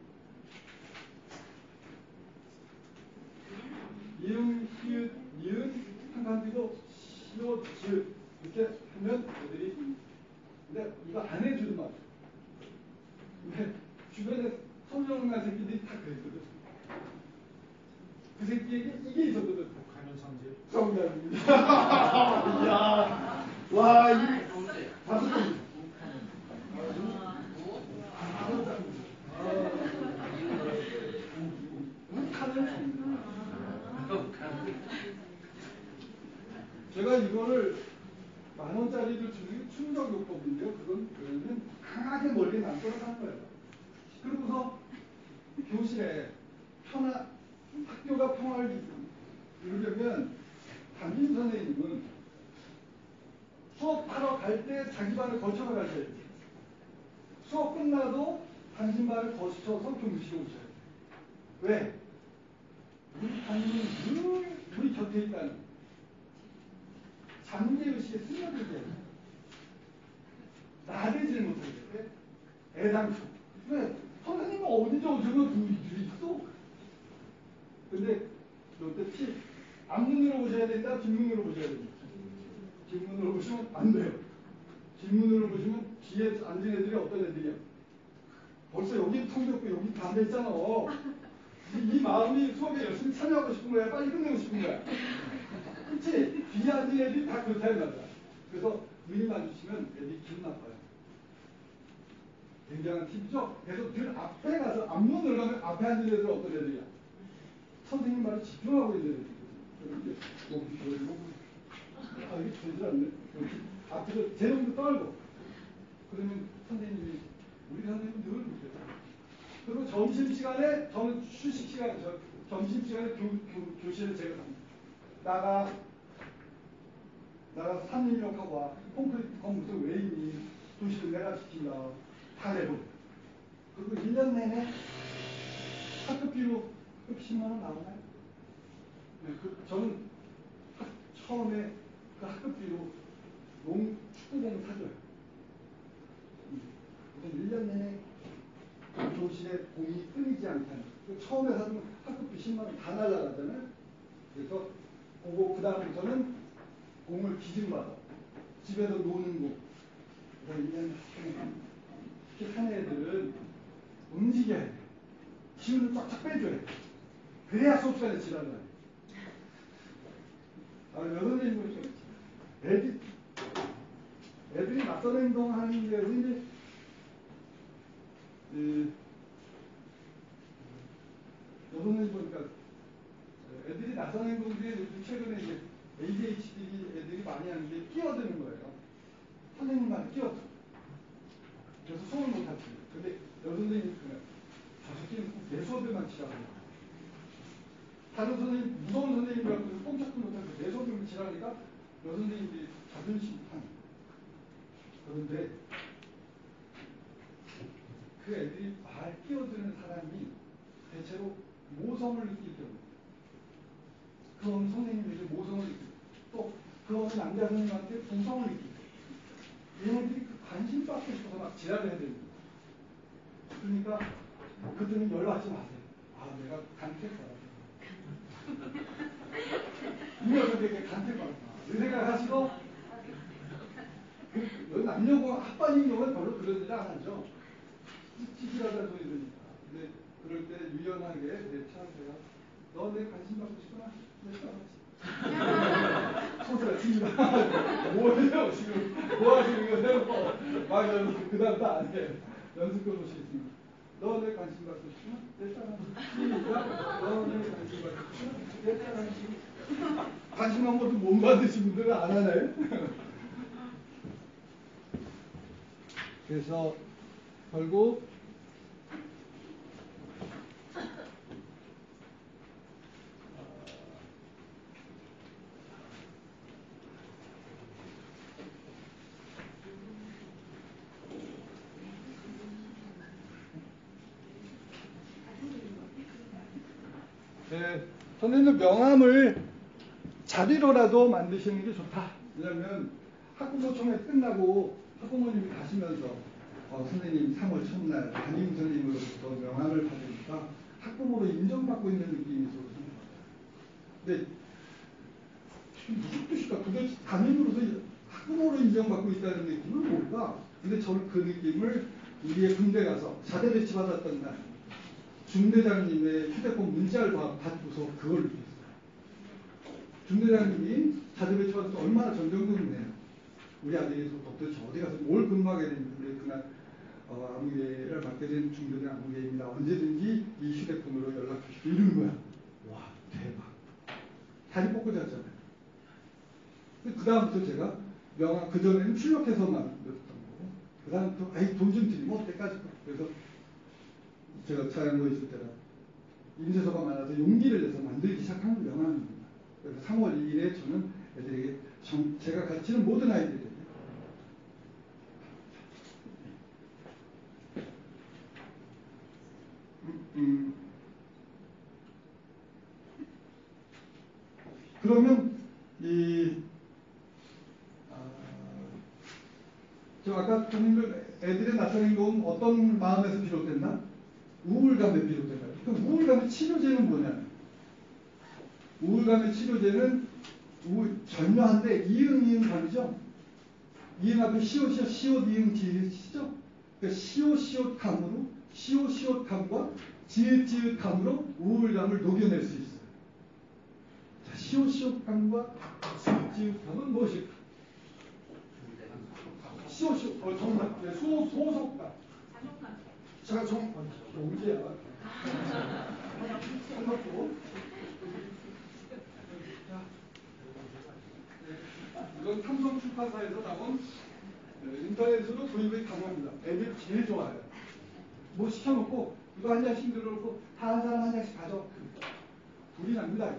이응, 히읗, 이은 한 칸 띄고 시오, 지읒 이렇게 하면 애들이 근데 이거 안 해주는 말이에요. 근데 주변에 성령난 새끼들이 다 그랬거든. 그 새끼에게 이게 있었거든. 북한은 성질. 정답입니다. 이야, 와, 이 다섯 개. 제가 이거를 만 원짜리를 주는 게 충격요법인데요. 그건 그러면 강하게 멀리 남겨서 하는 거예요. 그러고서 교실에 편하, 학교가 평화를 이루려면 담임 선생님은 수업하러 갈 때 자기 반을 거쳐서 가셔야 돼요. 수업 끝나도 당신 말을 거쳐서 교무실에 오셔야 돼요. 왜? 우리 당신은 늘 우리 곁에 있다는 잠재의식에 스며들게 해요. 나대지를 못하게 돼. 애당초. 왜? 선생님은 어디서 저거 둘이 있어? 근데 롯데 팁. 앞문으로 보셔야 된다, 뒷문으로 보셔야 된다. 뒷문으로 보시면 안 돼요. 뒷문으로 보시면 뒤에 앉은 애들이 어떤 애들이야? 벌써 여기 통졌고 여기 담배 있잖아. 이, 이 마음이 수업에 열심히 참여하고 싶은 거야? 빨리 끝내고 싶은 거야? 그치? 뒤에 앉은 애들이 다 그렇다는 말이야. 그래서 눈이 마주치면 애들이 기분 나빠요. 굉장한 팁이죠? 그래서 늘 앞에 가서 앞문을 가면 앞에 앉은 애들은 어떤 애들이야? 선생님 말에 집중하고 있는 애들이거든요. 그런데 여기 보이고 아 이게 되질 않네. 앞에서 제 놈도 떨고 그러면 선생님이 우리 선생님은 늘 그래요. 그리고 점심시간에 저는 휴식시간 저, 점심시간에 교, 교, 교실에 제가 갑니다. 나가 나가 삼 일 욕하고 와. 콘크리트 건물에서 왜 있니? 교실을 내가 지킨다. 다 내버려. 그리고 일 년 내내 학급비로 십만 원 나오나요? 네, 그, 저는 학, 처음에 그 학급비로 농, 축구공을 사줘요. 그래서 일 년 내내 교실에 공이 끊이지 않게 하는. 그 처음에 사주면 학급비 십만 원 다 날라가잖아요. 그래서 그거 그 다음부터는 공을 기증받아. 집에서 노는 공. 그래서 일 년 특히 한 애들은 움직여야 돼. 기운을 쫙쫙 빼줘야 돼. 그래야 수업 시간에 지랄을 해. 아, 여선생님 보시죠. 애들, 애들이 낯선 행동하는 게 이제, 그, 여선생님 보니까 애들이 낯선 행동 중에 요즘 최근에 이제 에이디에이치디 애들이 많이 하는 게 끼어드는 거예요. 선생님한테 끼어들어. 그래서 수업을 못하지. 근데 여선생님이 그냥 저 새끼는 꼭 내 수업에만 지랄하고 다른 선생님, 무서운 선생님이라고 꼼짝도 못하고 내 수업에만 지랄하니까 여선생님들이 자존심이 상해. 그런데 그 애들이 말 끼어드는 사람이 대체로 모성을 느낄 때문에 그 어느 선생님에게 모성을 느끼고 또 그 어느 남자 선생님한테 부성을 느끼고 얘네들이 그 관심 받고 싶어서 막 지랄을 해야 됩니다. 그러니까 그때는 열받지 마세요. 아 내가 간택받았다. 이 녀석에게 간택받았다. 이 생각하시고 그, 남녀공 합반인 경우는 별로 그런 일을 안 하죠. 찌질하다는 소리 들으니까. 근데 그럴 때 유연하게 내 차세요. 너 내 관심 받고 싶구나? 내 차가지. 소스가 칩니다. 뭐예요 지금? 뭐 하시는 거예요? 막 그 다음 다 안 해. 연습해 보시겠습니다. 너 내 관심 받고 싶구나? 내 차가지. 시작. 너 내 관심 받고 싶구나? 내 차가지. 관심 한 번도 못 받으신 분들은 안 하나요? 그래서 결국 네, 선생님 명함을 자리로라도 만드시는 게 좋다. 왜냐하면 학부모총회 끝나고 학부모님이 가시면서 어, 선생님 삼월 첫날 담임 선생님으로부터 명함을 받으니까 학부모로 인정받고 있는 느낌이 있어서 근데 무슨 뜻일까? 도대체 담임으로서 학부모로 인정받고 있다는 느낌은 뭘까? 근데 저는 그 느낌을 우리의 군대 가서 자대 배치 받았던 날 중대장님의 휴대폰 문자를 받고서 그걸 느꼈어요. 중대장님이 자대 배치 받아서 얼마나 전정근무해요. 우리 아들이 도대체 어디 가서 뭘 근무하게 되는지 근데 그날 어, 아무개를 맡게 된 중대장 아무개입니다. 언제든지 이 휴대폰으로 연락 주시고 이러는 거야. 와 대박. 다리 뻗고 잤잖아요. 그 다음부터 제가 명함 그전에는 출력해서만 넣었던 거고 그 다음부터 아이 돈 좀 드리면 어때까지 그래서 제가 차양고에 있을 때라 인쇄소가 많아서 용기를 내서 만들기 시작한 명함입니다. 그래서 삼월 이일에 저는 애들에게 정, 제가 가르치는 모든 아이들에게 음, 그러면 이 아, 저 아까 선생님들 애들의 나타낸 건 어떤 마음에서 비롯됐나? 우울감에 비롯된다. 그럼 우울감의 치료제는 뭐냐? 우울감의 치료제는 우울, 절묘한데 이응 이응 감이죠. 이응 앞에 시옷 시옷 시옷 이응 지읒 시죠. 그러니까 시옷 시옷 감으로 시옷 시옷 감과 지읒 지읒 감으로 우울감을 녹여낼 수 있어요. 자, 시옷 시옷 감과 지읒 지읒 감은 무엇일까? 시옷 시옷 어 정답. 네, 소 소속감. 제가 정 언제야? 한번도 이건 삼성 출판사에서 나온 인터넷으로 도입의 단어입니다. 애들 제일 좋아해요. 뭐 시켜놓고 이거 한 장씩 들어놓고 다 한 사람 한 장씩 가져. 불이 납니다.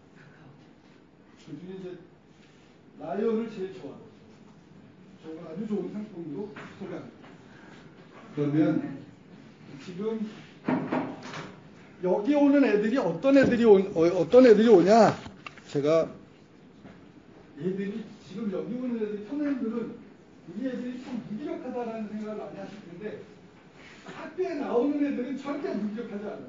그 중에 이제 라이언을 제일 좋아해요. 저건 아주 좋은 상품으로 소개합니다. 그러면 지금 여기 오는 애들이 어떤 애들이 오, 어떤 애들이 오냐? 제가 얘들이 지금 여기 오는 애들이 선생님들은 이 애들이 참 무기력하다라는 생각을 많이 하실 텐데 학교에 나오는 애들은 절대 무기력하지 않아요.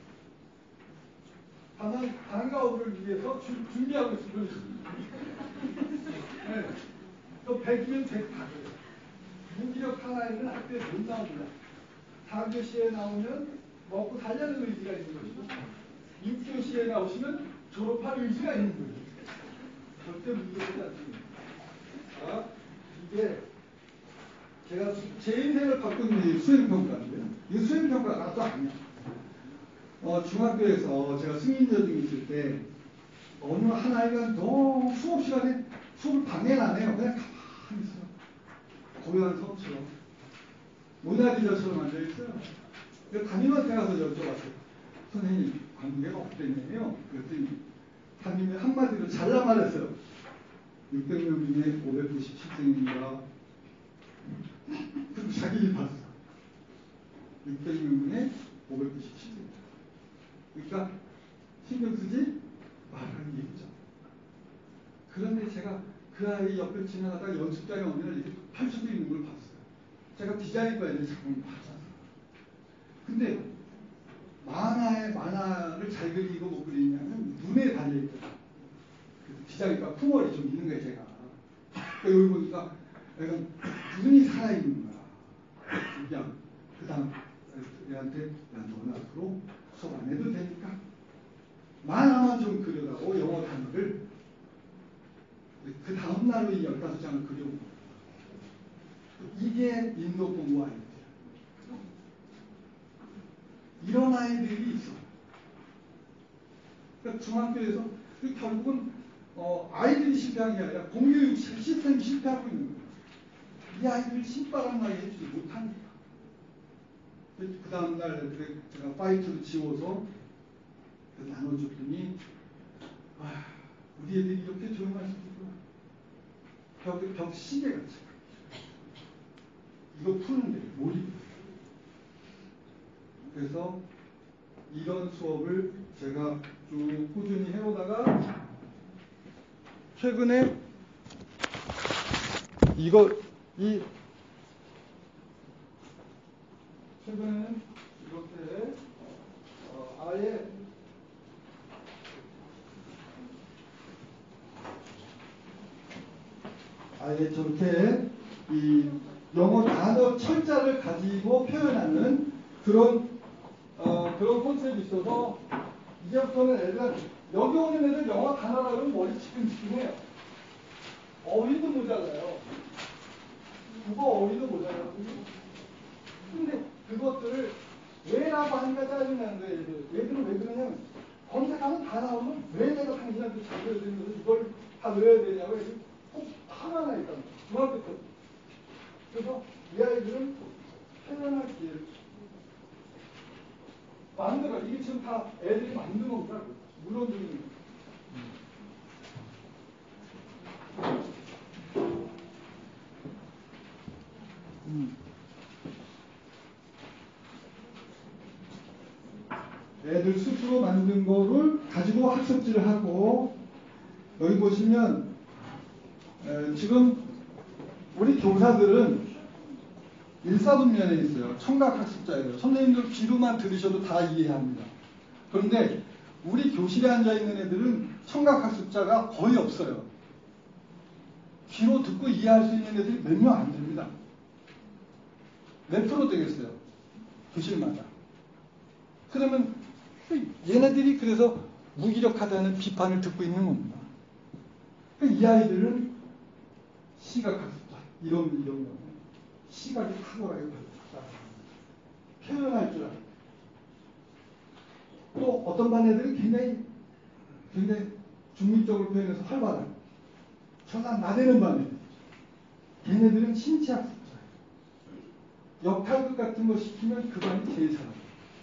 다만 방과후를 위해서 주, 준비하고 있을 뿐입니다. 네. 또 백이면 백 다 돼요. 무기력한 아이는 학교에 못 나옵니다. 사 교시에 나오면 먹고 살려는 의지가 있는 것이고 육 교시에 나오시면 졸업할 의지가 있는 거예요. 절대 무기력하지 않습니다. 자, 이게 제가 제 인생을 바꾼 수행평가인데요. 이 수행평가가 또 아니야. 어, 중학교에서 제가 승인여중이 있을 때 어느 한 아이가 너무 수업 시간에 수업을 방해를 안 해요. 그냥 가만히 있어요. 고요한 섬처럼. 모나리자처럼 앉아있어요. 그래서 담임한테 가서 여쭤봤어요. 선생님, 관계가 없대네요. 그랬더니 담임이 한마디로 잘라 말했어요. 육백 명 중에 오백구십칠 등입니다. 그럼 자기 일 봤어. 육백 명 중에 오백구십칠 등. 그러니까 신경 쓰지 말라는 얘기죠. 그런데 제가 그 아이 옆을 지나가다가 연습장에 어느 날 이렇게 펼쳐져 있는 걸 봤어요. 제가 디자인과에 작품을 봤잖아요. 근데 만화의 만화를 잘 그리고 못 그리냐면 눈에 달려있더라고요. 디자인과 풍월이 좀 있는 거예요, 제가. 그러니까 여기 보니까 약간 눈이 살아있는 거야. 그냥 그 다음 얘한테 야, 너는 앞으로 수업 안 해도 되니까 만화만 좀 그려라고 영어 단어를 그 다음 날로 이 열다섯 장을 그려온 거예요. 이게 인도 공부 아이들이야. 이런 아이들이 있어. 그러니까 중학교에서 결국은 어, 아이들이 실패한 게 아니라 공교육 시스템이 실패하고 있는 거예요. 이 아이들을 신바람 나게 해주지 못하니까. 그 다음날 제가 파이트를 지워서 나눠줬더니 아, 우리 애들이 이렇게 조용할 수 있구나. 벽, 벽 시계같이. 이거 푸는데 몰입. 그래서 이런 수업을 제가 쭉 꾸준히 해오다가 최근에 이거 이 최근에는 이렇게 어, 아예 아예 저렇게 이 영어 단어 철자를 가지고 표현하는 그런 어, 그런 콘셉트이 있어서 이제부터는 애들 여기 오는 애들 영어 단어라면 머리 지끈지끈해요. 어휘도 모자라요. 국어 어휘도 모자라요. 근데 그것들을 왜라고 하니까 짜증나는 거예요. 얘들. 얘들은 왜 그러냐면 검색하면 다 나오면 왜 내가 당신한테 잡혀야 되는 거지 이걸 다 외워야 되냐고 해서 꼭 화가 나 있단 말이에요. 중학교 때. 그래서 이 아이들은 표현할 기회를 만들어. 이게 지금 다 애들이 만든 겁니다. 물론 좀 음. 애들 스스로 만든 거를 가지고 학습지를 하고, 여기 보시면 에, 지금 우리 교사들은 일사분면에 있어요. 청각학습자예요. 선생님들 귀로만 들으셔도 다 이해합니다. 그런데 우리 교실에 앉아있는 애들은 청각학습자가 거의 없어요. 귀로 듣고 이해할 수 있는 애들이 몇 명 안 됩니다. 몇 프로 되겠어요? 교실마다. 그러면 얘네들이 그래서 무기력하다는 비판을 듣고 있는 겁니다. 이 아이들은 시각학습자, 이런, 이런 거. 시각이 탁월하게 발달했다. 표현할 줄 알고. 또 어떤 반 애들은 굉장히, 굉장히 중립적으로 표현해서 활발하고. 전화 나대는 반 애들. 걔네들은 신체학습자예요. 역할극 같은 거 시키면 그 반이 제일 잘하고.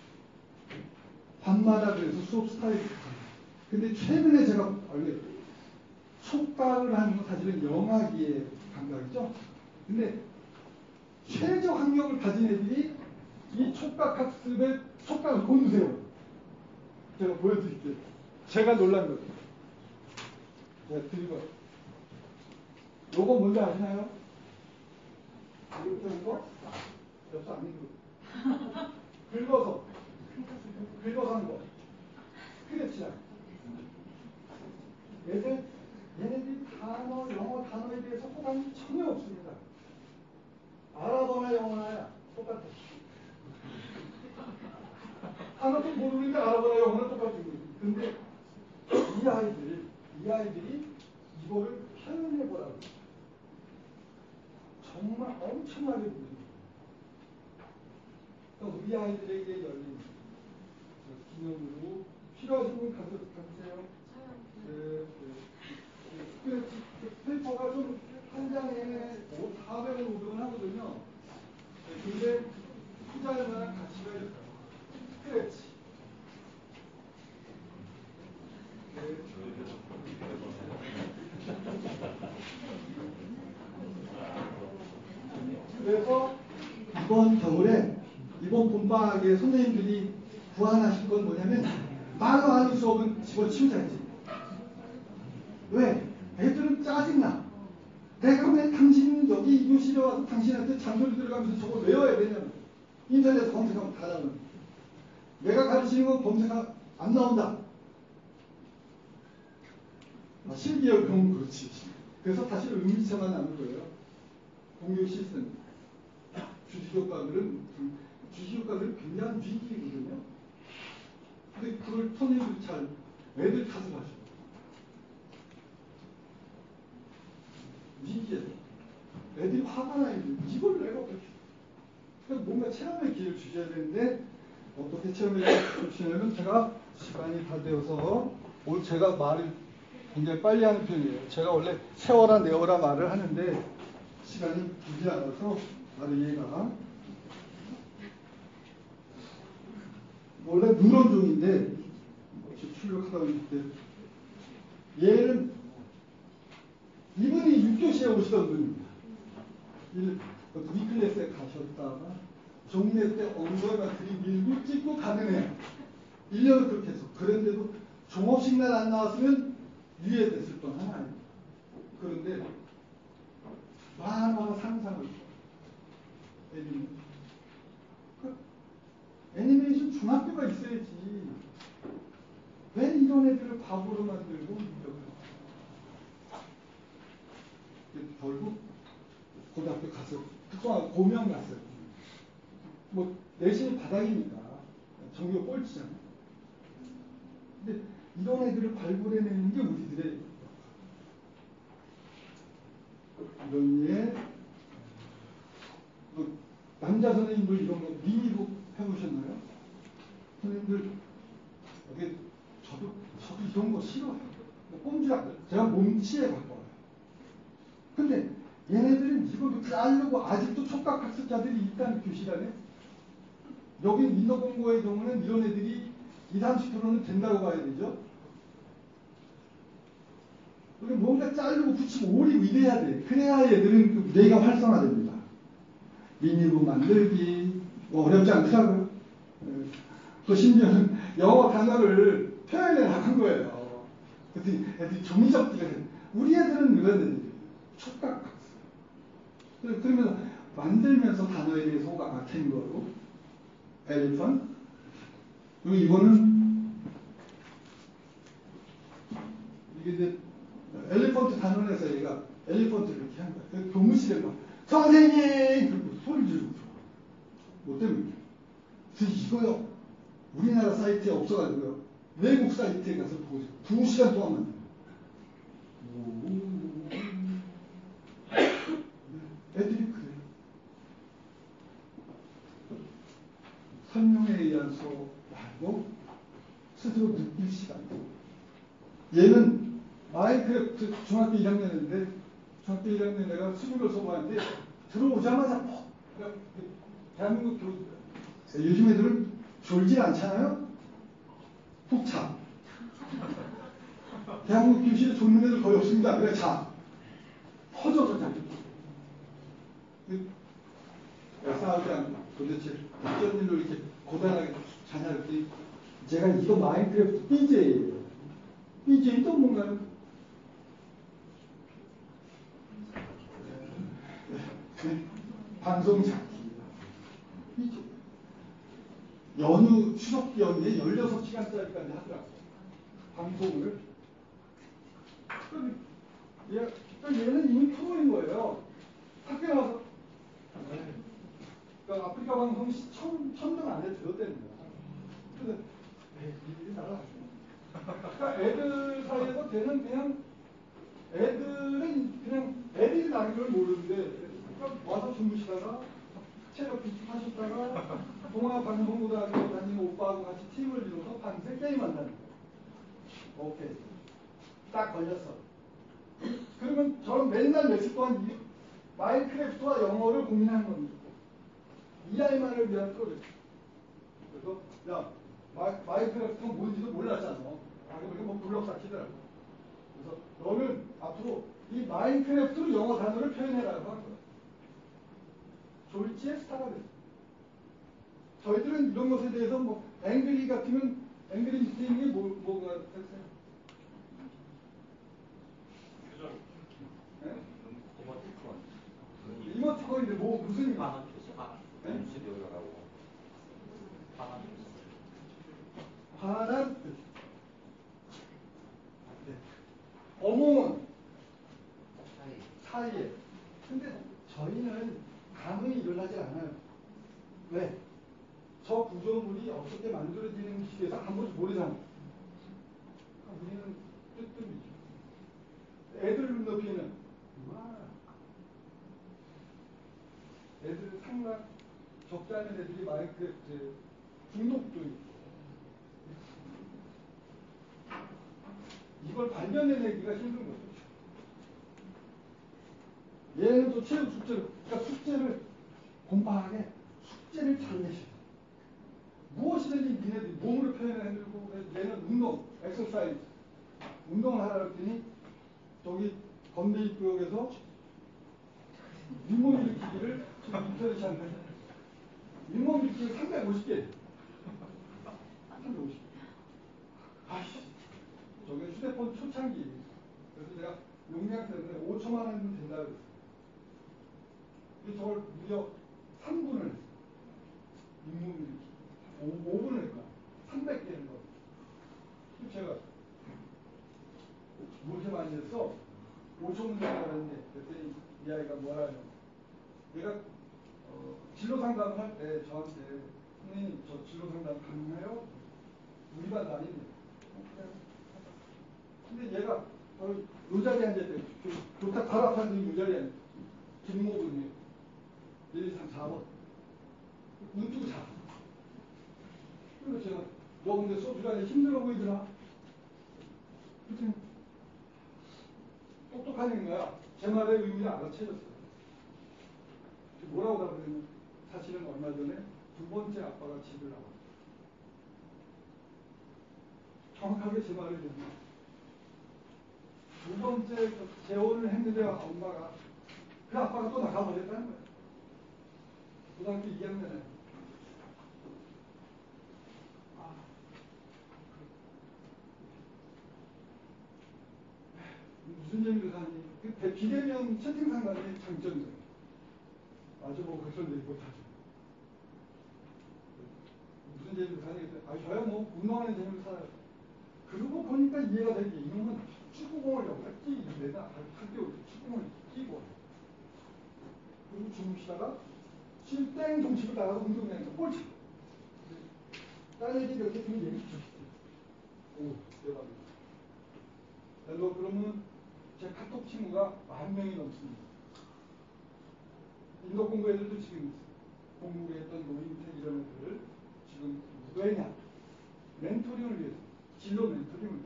반마다 그래서 수업 스타일이 달라요. 근데 최근에 제가 원래 촉각을 하는 건 사실은 영악의 감각이죠. 근데 최저 학력을 가진 애들이 이 촉각학습에 촉각을 곤두세요. 제가 보여드릴게요. 제가 놀란 거예요. 제가 드리고. 요거 뭔지 아시나요? 이렇게 거? 옆서 아니고. 긁어서. 긁어서 한 거. 스크래치라. 얘들, 얘네들이 단어, 영어 단어에 대해서 호감이 전혀 없습니다. 아랍어나 영어나 똑같아. 하나도 모르는데 아랍어나 영어나 똑같은 거지. 근데 이 아이들, 이 아이들이 이거를 표현해보라고. 정말 엄청나게 보여요. 그러니까 우리 아이들에게 열린 기념으로 필요하신 분 가서 가세요. 네, 네. 그 페이퍼가 좀 한 장에 사백 원, 오백 원 하거든요. 네, 근데 투자할 만한 가치가 있어요. 스크래치. 네. 그래서 이번 겨울에 이번 봄방학에 선생님들이 구안하실 건 뭐냐면 말로 하는 수업은 집어치우자지. 왜? 애들은 짜증나. 내가 왜 당신 여기 이 교실에 와서 당신한테 잔소리 들어가면서 저걸 외워야 되냐고. 인터넷에서 검색하면 다 나오는. 내가 가르치는 건 검색하면 안 나온다. 아, 실기열 그런 그렇지. 그래서 사실 의미차만 남을 거예요. 공격 시스템. 주식효과들은 주식효과들은 굉장한 위기거든요. 근데 그걸 선생님들이 잘 애들 탓을 하죠. 위기에 애들이 화가 나요. 이걸 내가 어떻게 그러니까 뭔가 체험의 기회를 주셔야 되는데 어떻게 체험의 기회를 주시냐면 제가 시간이 다 되어서 오늘 제가 말을 굉장히 빨리 하는 편이에요. 제가 원래 세워라 내워라 말을 하는데 시간이 길지 않아서 바로 얘가 원래 누런종인데 출력하다 보니까 얘는 이분이 육 교시에 오시던 분입니다. 위클래스에 가셨다가 종례 때 엉덩이만 들이밀고 찍고 가는 애야. 일 년을 그렇게 해서. 그런데도 종업식 날 안 나왔으면 유예됐을 뻔 하나요. 그런데 만화 상상을 애니메이션. 그 애니메이션 중학교가 있어야지. 왜 이런 애들을 바보로 만들고 능력을 결국 고등학교 가서 특성화 고명 갔어요. 뭐 내신이 바닥이니까 전교 꼴찌잖아. 근데 이런 애들을 발굴해내는 게 우리들의 이런 예 뭐 남자 선생님들 이런 거 미니북 해보셨나요? 선생님들 여기 저도 저도 이런 거 싫어요. 꼼지락 제가 몸치에 바꿔요. 근데 얘네들은 이걸 자르고 아직도 촉각학습자들이 있다는 교실 안에. 여긴 인더공고의 경우는 이런 애들이 이십, 삼십 퍼센트는 된다고 봐야 되죠. 그리고 뭔가 자르고 붙이고 오리고 이래야 돼. 그래야 얘들은 뇌가 활성화됩니다. 미니북 만들기 뭐 어렵지 않더라고요. 또 심지어는 영어 단어를 표현해 나간 거예요. 그랬더니 애들이 종이접기가 돼. 우리 애들은 이런 애들이 촉각 박사. 그러면서 만들면서 단어에 대해서 호가 캥거루, 엘리펀트. 그리고 이거는 이게 이제 엘리펀트 단원에서 얘가 엘리펀트를 이렇게 한 거야. 교무실에 막 선생님! 그리고 소리 지르고 들어와. 뭐 때문에? 그래서 이거요. 우리나라 사이트에 없어가지고요. 외국 사이트에 가서 보고 있어요. 두 시간 동안 만들어요. 애들이 그래요. 설명에 의해서 말고 스스로 느낄 시간. 얘는 마인크래프트 중학교 일 학년인데 중학교 일 학년 내가 수능을 소모하는데 들어오자마자 퍽! 대한민국 교육 요즘 애들은 졸질 않잖아요? 푹 자. 대한민국 교실에 졸는 애들 거의 없습니다. 그래 자. 퍼져서 자. 싸우지 않고 도대체 어쩐 일로 이렇게 고단하게 자냐 그랬더니 제가 이거 마인크래프트 비제이예요. 비제이도 뭔가요? 네. 방송 잡기입니다. 비제이. 연휴 추석기였는데 열여섯 시간짜리까지 하더라고요. 방송을. 얘는 이미 프로인 거예요. 학교 나와서 그러니까 아프리카 방송 천, 천등 안에 들었다는 거야. 그래서 애들이 날아가죠. 그러니까 애들 사이에서 걔는 그냥 애들은 그냥 애들이 나는 걸 모르는데 그러니까 와서 주무시다가 체력 비축하셨다가 동아 방송고등학교 다니는 오빠하고 같이 팀을 이뤄서 밤새 게임한다는 거야. 오케이. 딱 걸렸어. 그러면 저는 맨날 며칠 동안 이 마인크래프트와 영어를 고민하는 겁니다. 이 아이만을 위한 프로젝트. 그래서 야 마, 마인크래프트가 뭔지도 몰랐잖아. 아, 그러니까 뭐 블럭 쌓기더라고. 그래서 너는 앞으로 이 마인크래프트로 영어 단어를 표현해라고 한 거야. 졸지의 스타가 됐어. 저희들은 이런 것에 대해서 뭐 앵그리 같으면 앵그리 미팅이 뭐, 뭐가 됐어요? 네? 이모티콘. 이모티콘인데 뭐 무슨 의미? 반응 표시, 반응 표시 배우라고. 반응 표시. 반응 표시. 어몽은 사이에. 근데 저희는 감흥이 일어나지 않아요. 왜? 저 구조물이 어떻게 만들어지는지에 대해서 한 번씩 모르잖아. 우리는 뜨뜻이죠. 애들 눈높이는 와. 애들 상당 적지 않은 애들이 마인크래프트 중독도 있고 이걸 발견해내기가 힘든 거죠. 얘는 또 체육 숙제를 그러니까 숙제를 공부하게 숙제를 잘 내셔. 무엇이든지 니네들이 몸으로 표현해내고 얘는 운동, 엑서사이즈 운동을 하라 그랬더니 저기 건대입구역에서 윗몸 일으키기를 지금 인터넷이 하는데 윗몸 일으키기 삼백오십 개 삼백오십 개 아이씨 저게 휴대폰 초창기 그래서 제가 용량 때문에 오천만 원이면 된다 그랬어요. 근데 저걸 무려 삼 분을 했어요. 윗몸 일으키기 오 분을 했다. 삼백 개는 거. 제가 뭐 이렇게 많이 했어? 오천 문제라고 했는데 그랬더니 이 아이가 뭐라 하냐고 얘가 어, 진로 상담을 할 때 저한테 선생님 저 진로 상담 가능해요? 우리 반 아닌데 어, 그래. 근데 얘가 어, 요 자리에 앉았대. 교탁 바로 앞에 앉은 요 자리에 앉았대. 김모근이 일, 이, 삼, 사 번 눈 뜨고 자. 그래서 제가 너 근데 수업 시간에 힘들어 보이더라. 그랬더니 똑똑한 애인가요? 제 말의 의미를 알아채렸어요. 뭐라고 답했냐면 사실은 얼마 전에 두 번째 아빠가 집을 나왔어요. 정확하게 제 말을 듣는 두 번째 재혼을 했는데 엄마가 그 아빠가 또 나가버렸다는 거예요. 고등학교 이 학년에. 아, 비대면 채팅 상담이 장점이에요. 아주 뭐 그런 얘기 못하죠. 무슨 재미로 사냐고. 아, 저야 뭐 운동하는 재미로 살아요. 그러고 보니까 이해가 되지. 이놈은 축구공을 여기다 끼, 내가 학교 축구공을 끼고. 그리고 주무시다가 지금 땡 동치고 나가서 운동장에서 꼴찌. 다른 얘기 몇 개 좀 얘기 주시죠. 오, 대박이다. 너 그러면 제 카톡 친구가 만 명이 넘습니다. 인도 공부 애들도 지금 있어요. 공부했던 노인태 이런 애들을 지금 왜냐? 멘토링을 위해서. 진로 멘토링을 위해서.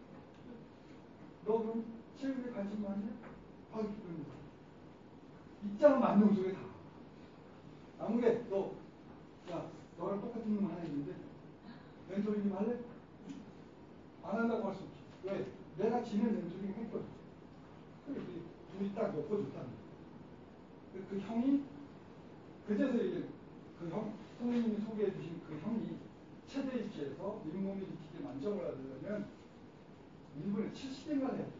너 그럼 체육에 관심 많냐? 하기 때문에. 있잖아, 만명 속에 다. 아무래 너, 야, 너랑 똑같은 놈 하나 있는데 멘토링 좀 할래? 안 한다고 할 수 없지. 왜? 내가 지는 멘토링 했거든. 둘이 딱 엮어줬다는 거야. 그, 그 형이, 그제서 이제 그 형, 선생님이 소개해 주신 그 형이 최대 입지에서 잇몸 일으키기 만점을 얻으려면 일 분에 칠십 개만 해야 돼.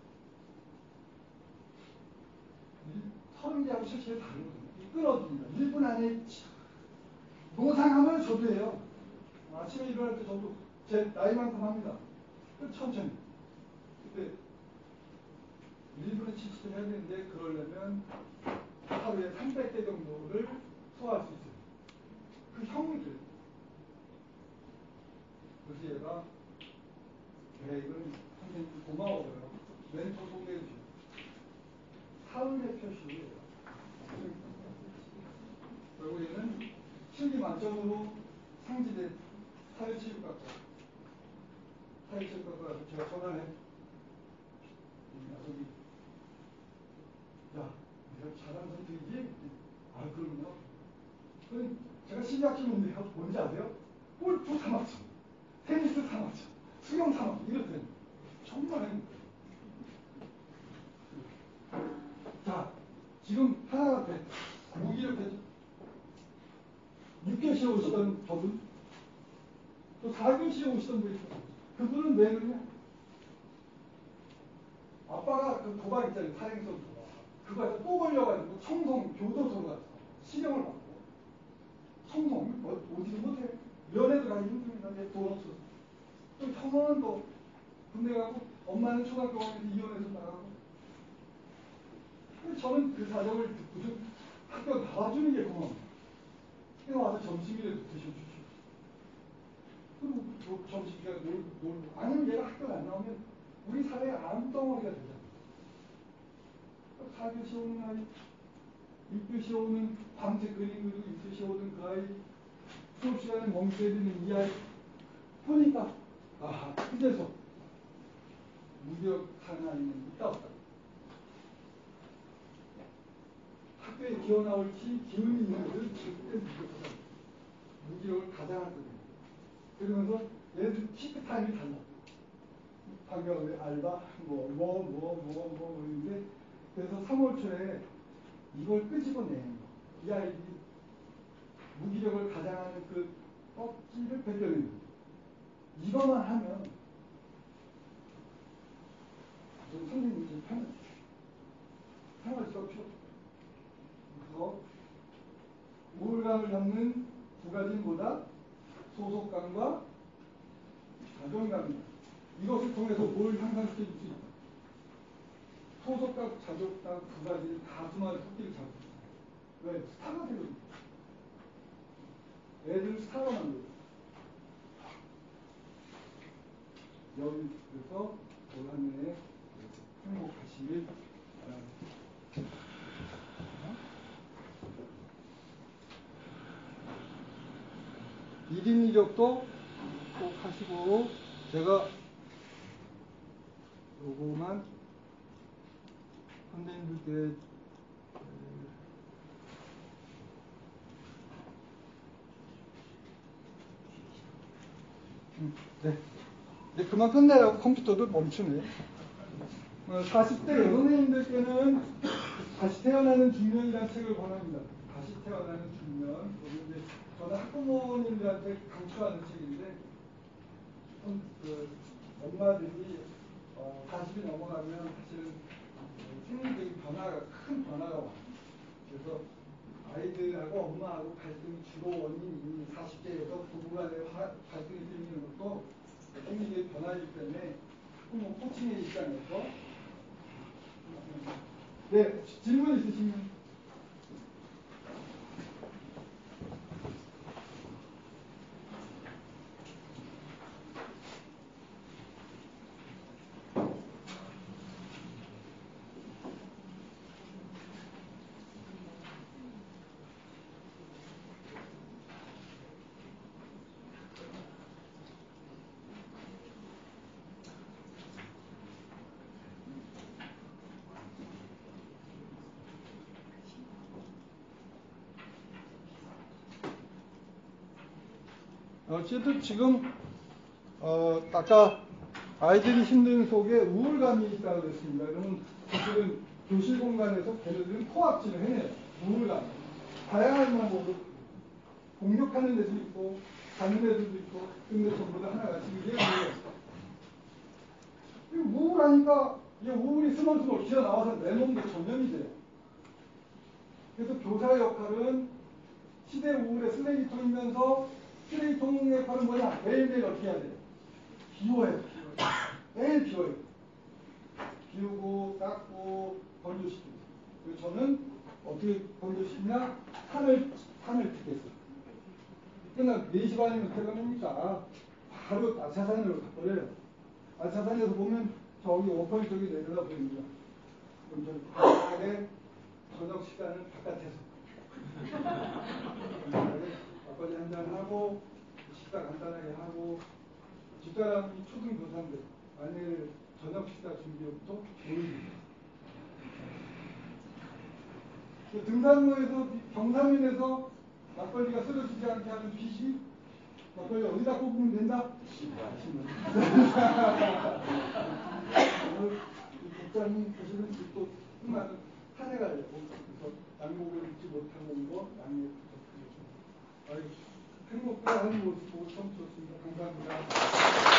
서른 개하고 칠십 개 다르거든요. 끊어줍니다. 일 분 안에 노상하면 저도 해요. 아침에 일어날 때 저도 제 나이만큼 합니다. 천천히. 근데 일 분에 칠십 개 해야 되는데 그러려면 하루에 삼백 개 정도를 소화할 수 있어요. 그 형이 그래요. 그래서 얘가 그래 이건 선생님 고마워요. 멘토 소개해 주세요. 삶의 표시예요. 그리고 얘는 실기 만점으로 상지대 사회체육학과 사회체육학과 제가 전화를 해. 저기 야 내가 잘하는 선생이지? 아 그럼요. 그럼 제가 심리학주문인데요. 뭔지 아세요? 골프 삼 학점, 테니스 삼 학점, 수영 삼 학점 이렇게 정말 행복해요. 자, 지금 하나 앞에 무기력해져. 육 교시에 오시던 저분, 또 사 교시에 오시던 분이 있어요. 그분은 왜 그러냐? 아빠가 그 도박 있잖아요. 사행성 도박. 그거에서 또 걸려가지고 청송 교도소로 가서 실형을 받고 청송 뭐, 오지도 못해. 면회도 가기 힘듭니다. 돈 없어서. 또 형은 또 군대 가고 엄마는 초등학교 가면서 이혼해서 나가고. 저는 그 사정을 듣고 좀 학교 나와주는 게 고마워요. 학교 와서 점심이라도 드셔주시오. 그리고 뭐 점심시간에 놀, 놀고. 아니면 얘가 학교를 안 나오면 우리 사회의 암덩어리가 되잖아요. 사 교시 오는 아이, 육 교시 오는 밤새 그림 그리고 육 교시 오는 그 아이, 수업시간에 멍때리는 이 아이 보니까 아, 그래서 무기력한 아이는 있다 없다. 학교에 기어 나올지 기운이 있는 애들 절대 무기력하다. 무기력을 가장할 거예요. 그러면서 얘들 피크 타임이 달라. 방금 알바 뭐 뭐 뭐 뭐 뭐 있는데 그래서 삼월 초에 이걸 끄집어내는 거. 이 아이들이 무기력을 가장하는 그 껍질을 벗겨내는 거. 이거만 하면 좀 선생님이 좀 편해. 생활 수업 필요 없어. 그래서 우울감을 잡는 두 가지는 뭐다? 소속감과 자존감이다. 이것을 통해서 뭘 향상시켜 줄 수 있다. 소속감, 자존감 두 가지를 다 수많은 토끼를 잡고 있어요. 왜? 스타가 되거든요. 애들 스타가 만들어요. 여기서 올 한 해 행복하시길 바랍니다. 일 인 이 격도 꼭 하시고, 제가 요거만 선생님들께 음, 네. 이제 그만 끝내라고 컴퓨터도 멈추네. 어, 사십 대 여성님들께는 다시 태어나는 중년이라는 책을 권합니다. 다시 태어나는 중년. 이제 저는 학부모님들한테 강추하는 책인데, 좀, 그, 엄마들이 어, 사십이 넘어가면 사실은 생리적인 변화가, 큰 변화가 와요. 그래서 아이들하고 엄마하고 갈등이 주로 원인이 사십 대에서 부부간의 갈등이 생기는 것도 생리적인 변화이기 때문에 자꾸 뭐 코칭의 입장에서 네, 질문 있으시면 어쨌든 지금 어, 아까 아이들이 힘든 속에 우울감이 있다고 그랬습니다. 그러면 사실은 교실 공간에서 걔네들은 코앞질을 해내요. 우울감. 다양한 방법으로 공격하는 애도 있고 가는 애들도 있고 근데 전부 다 하나같이 이게 우울해요. 우울하니까 이 우울이 스멀스멀 기어나와서 내 몸도 전염이 돼요. 그래서 교사의 역할은 시대 우울의 쓰레기통이면서 쓰레기통의 역할은 뭐냐? 매일매일 어떻게 해야 돼요? 비워야 돼요. 매일 비워요. 비우고 닦고 건조시키고. 그래서 저는 어떻게 건조시키냐? 산을 산을 듣겠어요. 끝나면 네 시 반이면 퇴근하니까 바로 아차산으로 가버려요. 아차산에서 보면 저기 오펄 쪽이 내려다 보입니다. 그럼 저는 간단하게 저녁 식사는 바깥에서 막걸리 한잔 하고 식사 간단하게 하고 집사람이 초등교사인데 만일 저녁 식사 준비부터 보입니다. 등산로에서 경사면에서 막걸리가 쓰러지지 않게 하는 빛이 막걸리 어디다 꼽으면 된다? 국장님 사실은 또 끝나는 산에 가려고 그래서 양복을 입지 못하고 온 거 양복 부탁드리죠. 행복해하는 모습 보고 참 좋습니다. 감사합니다.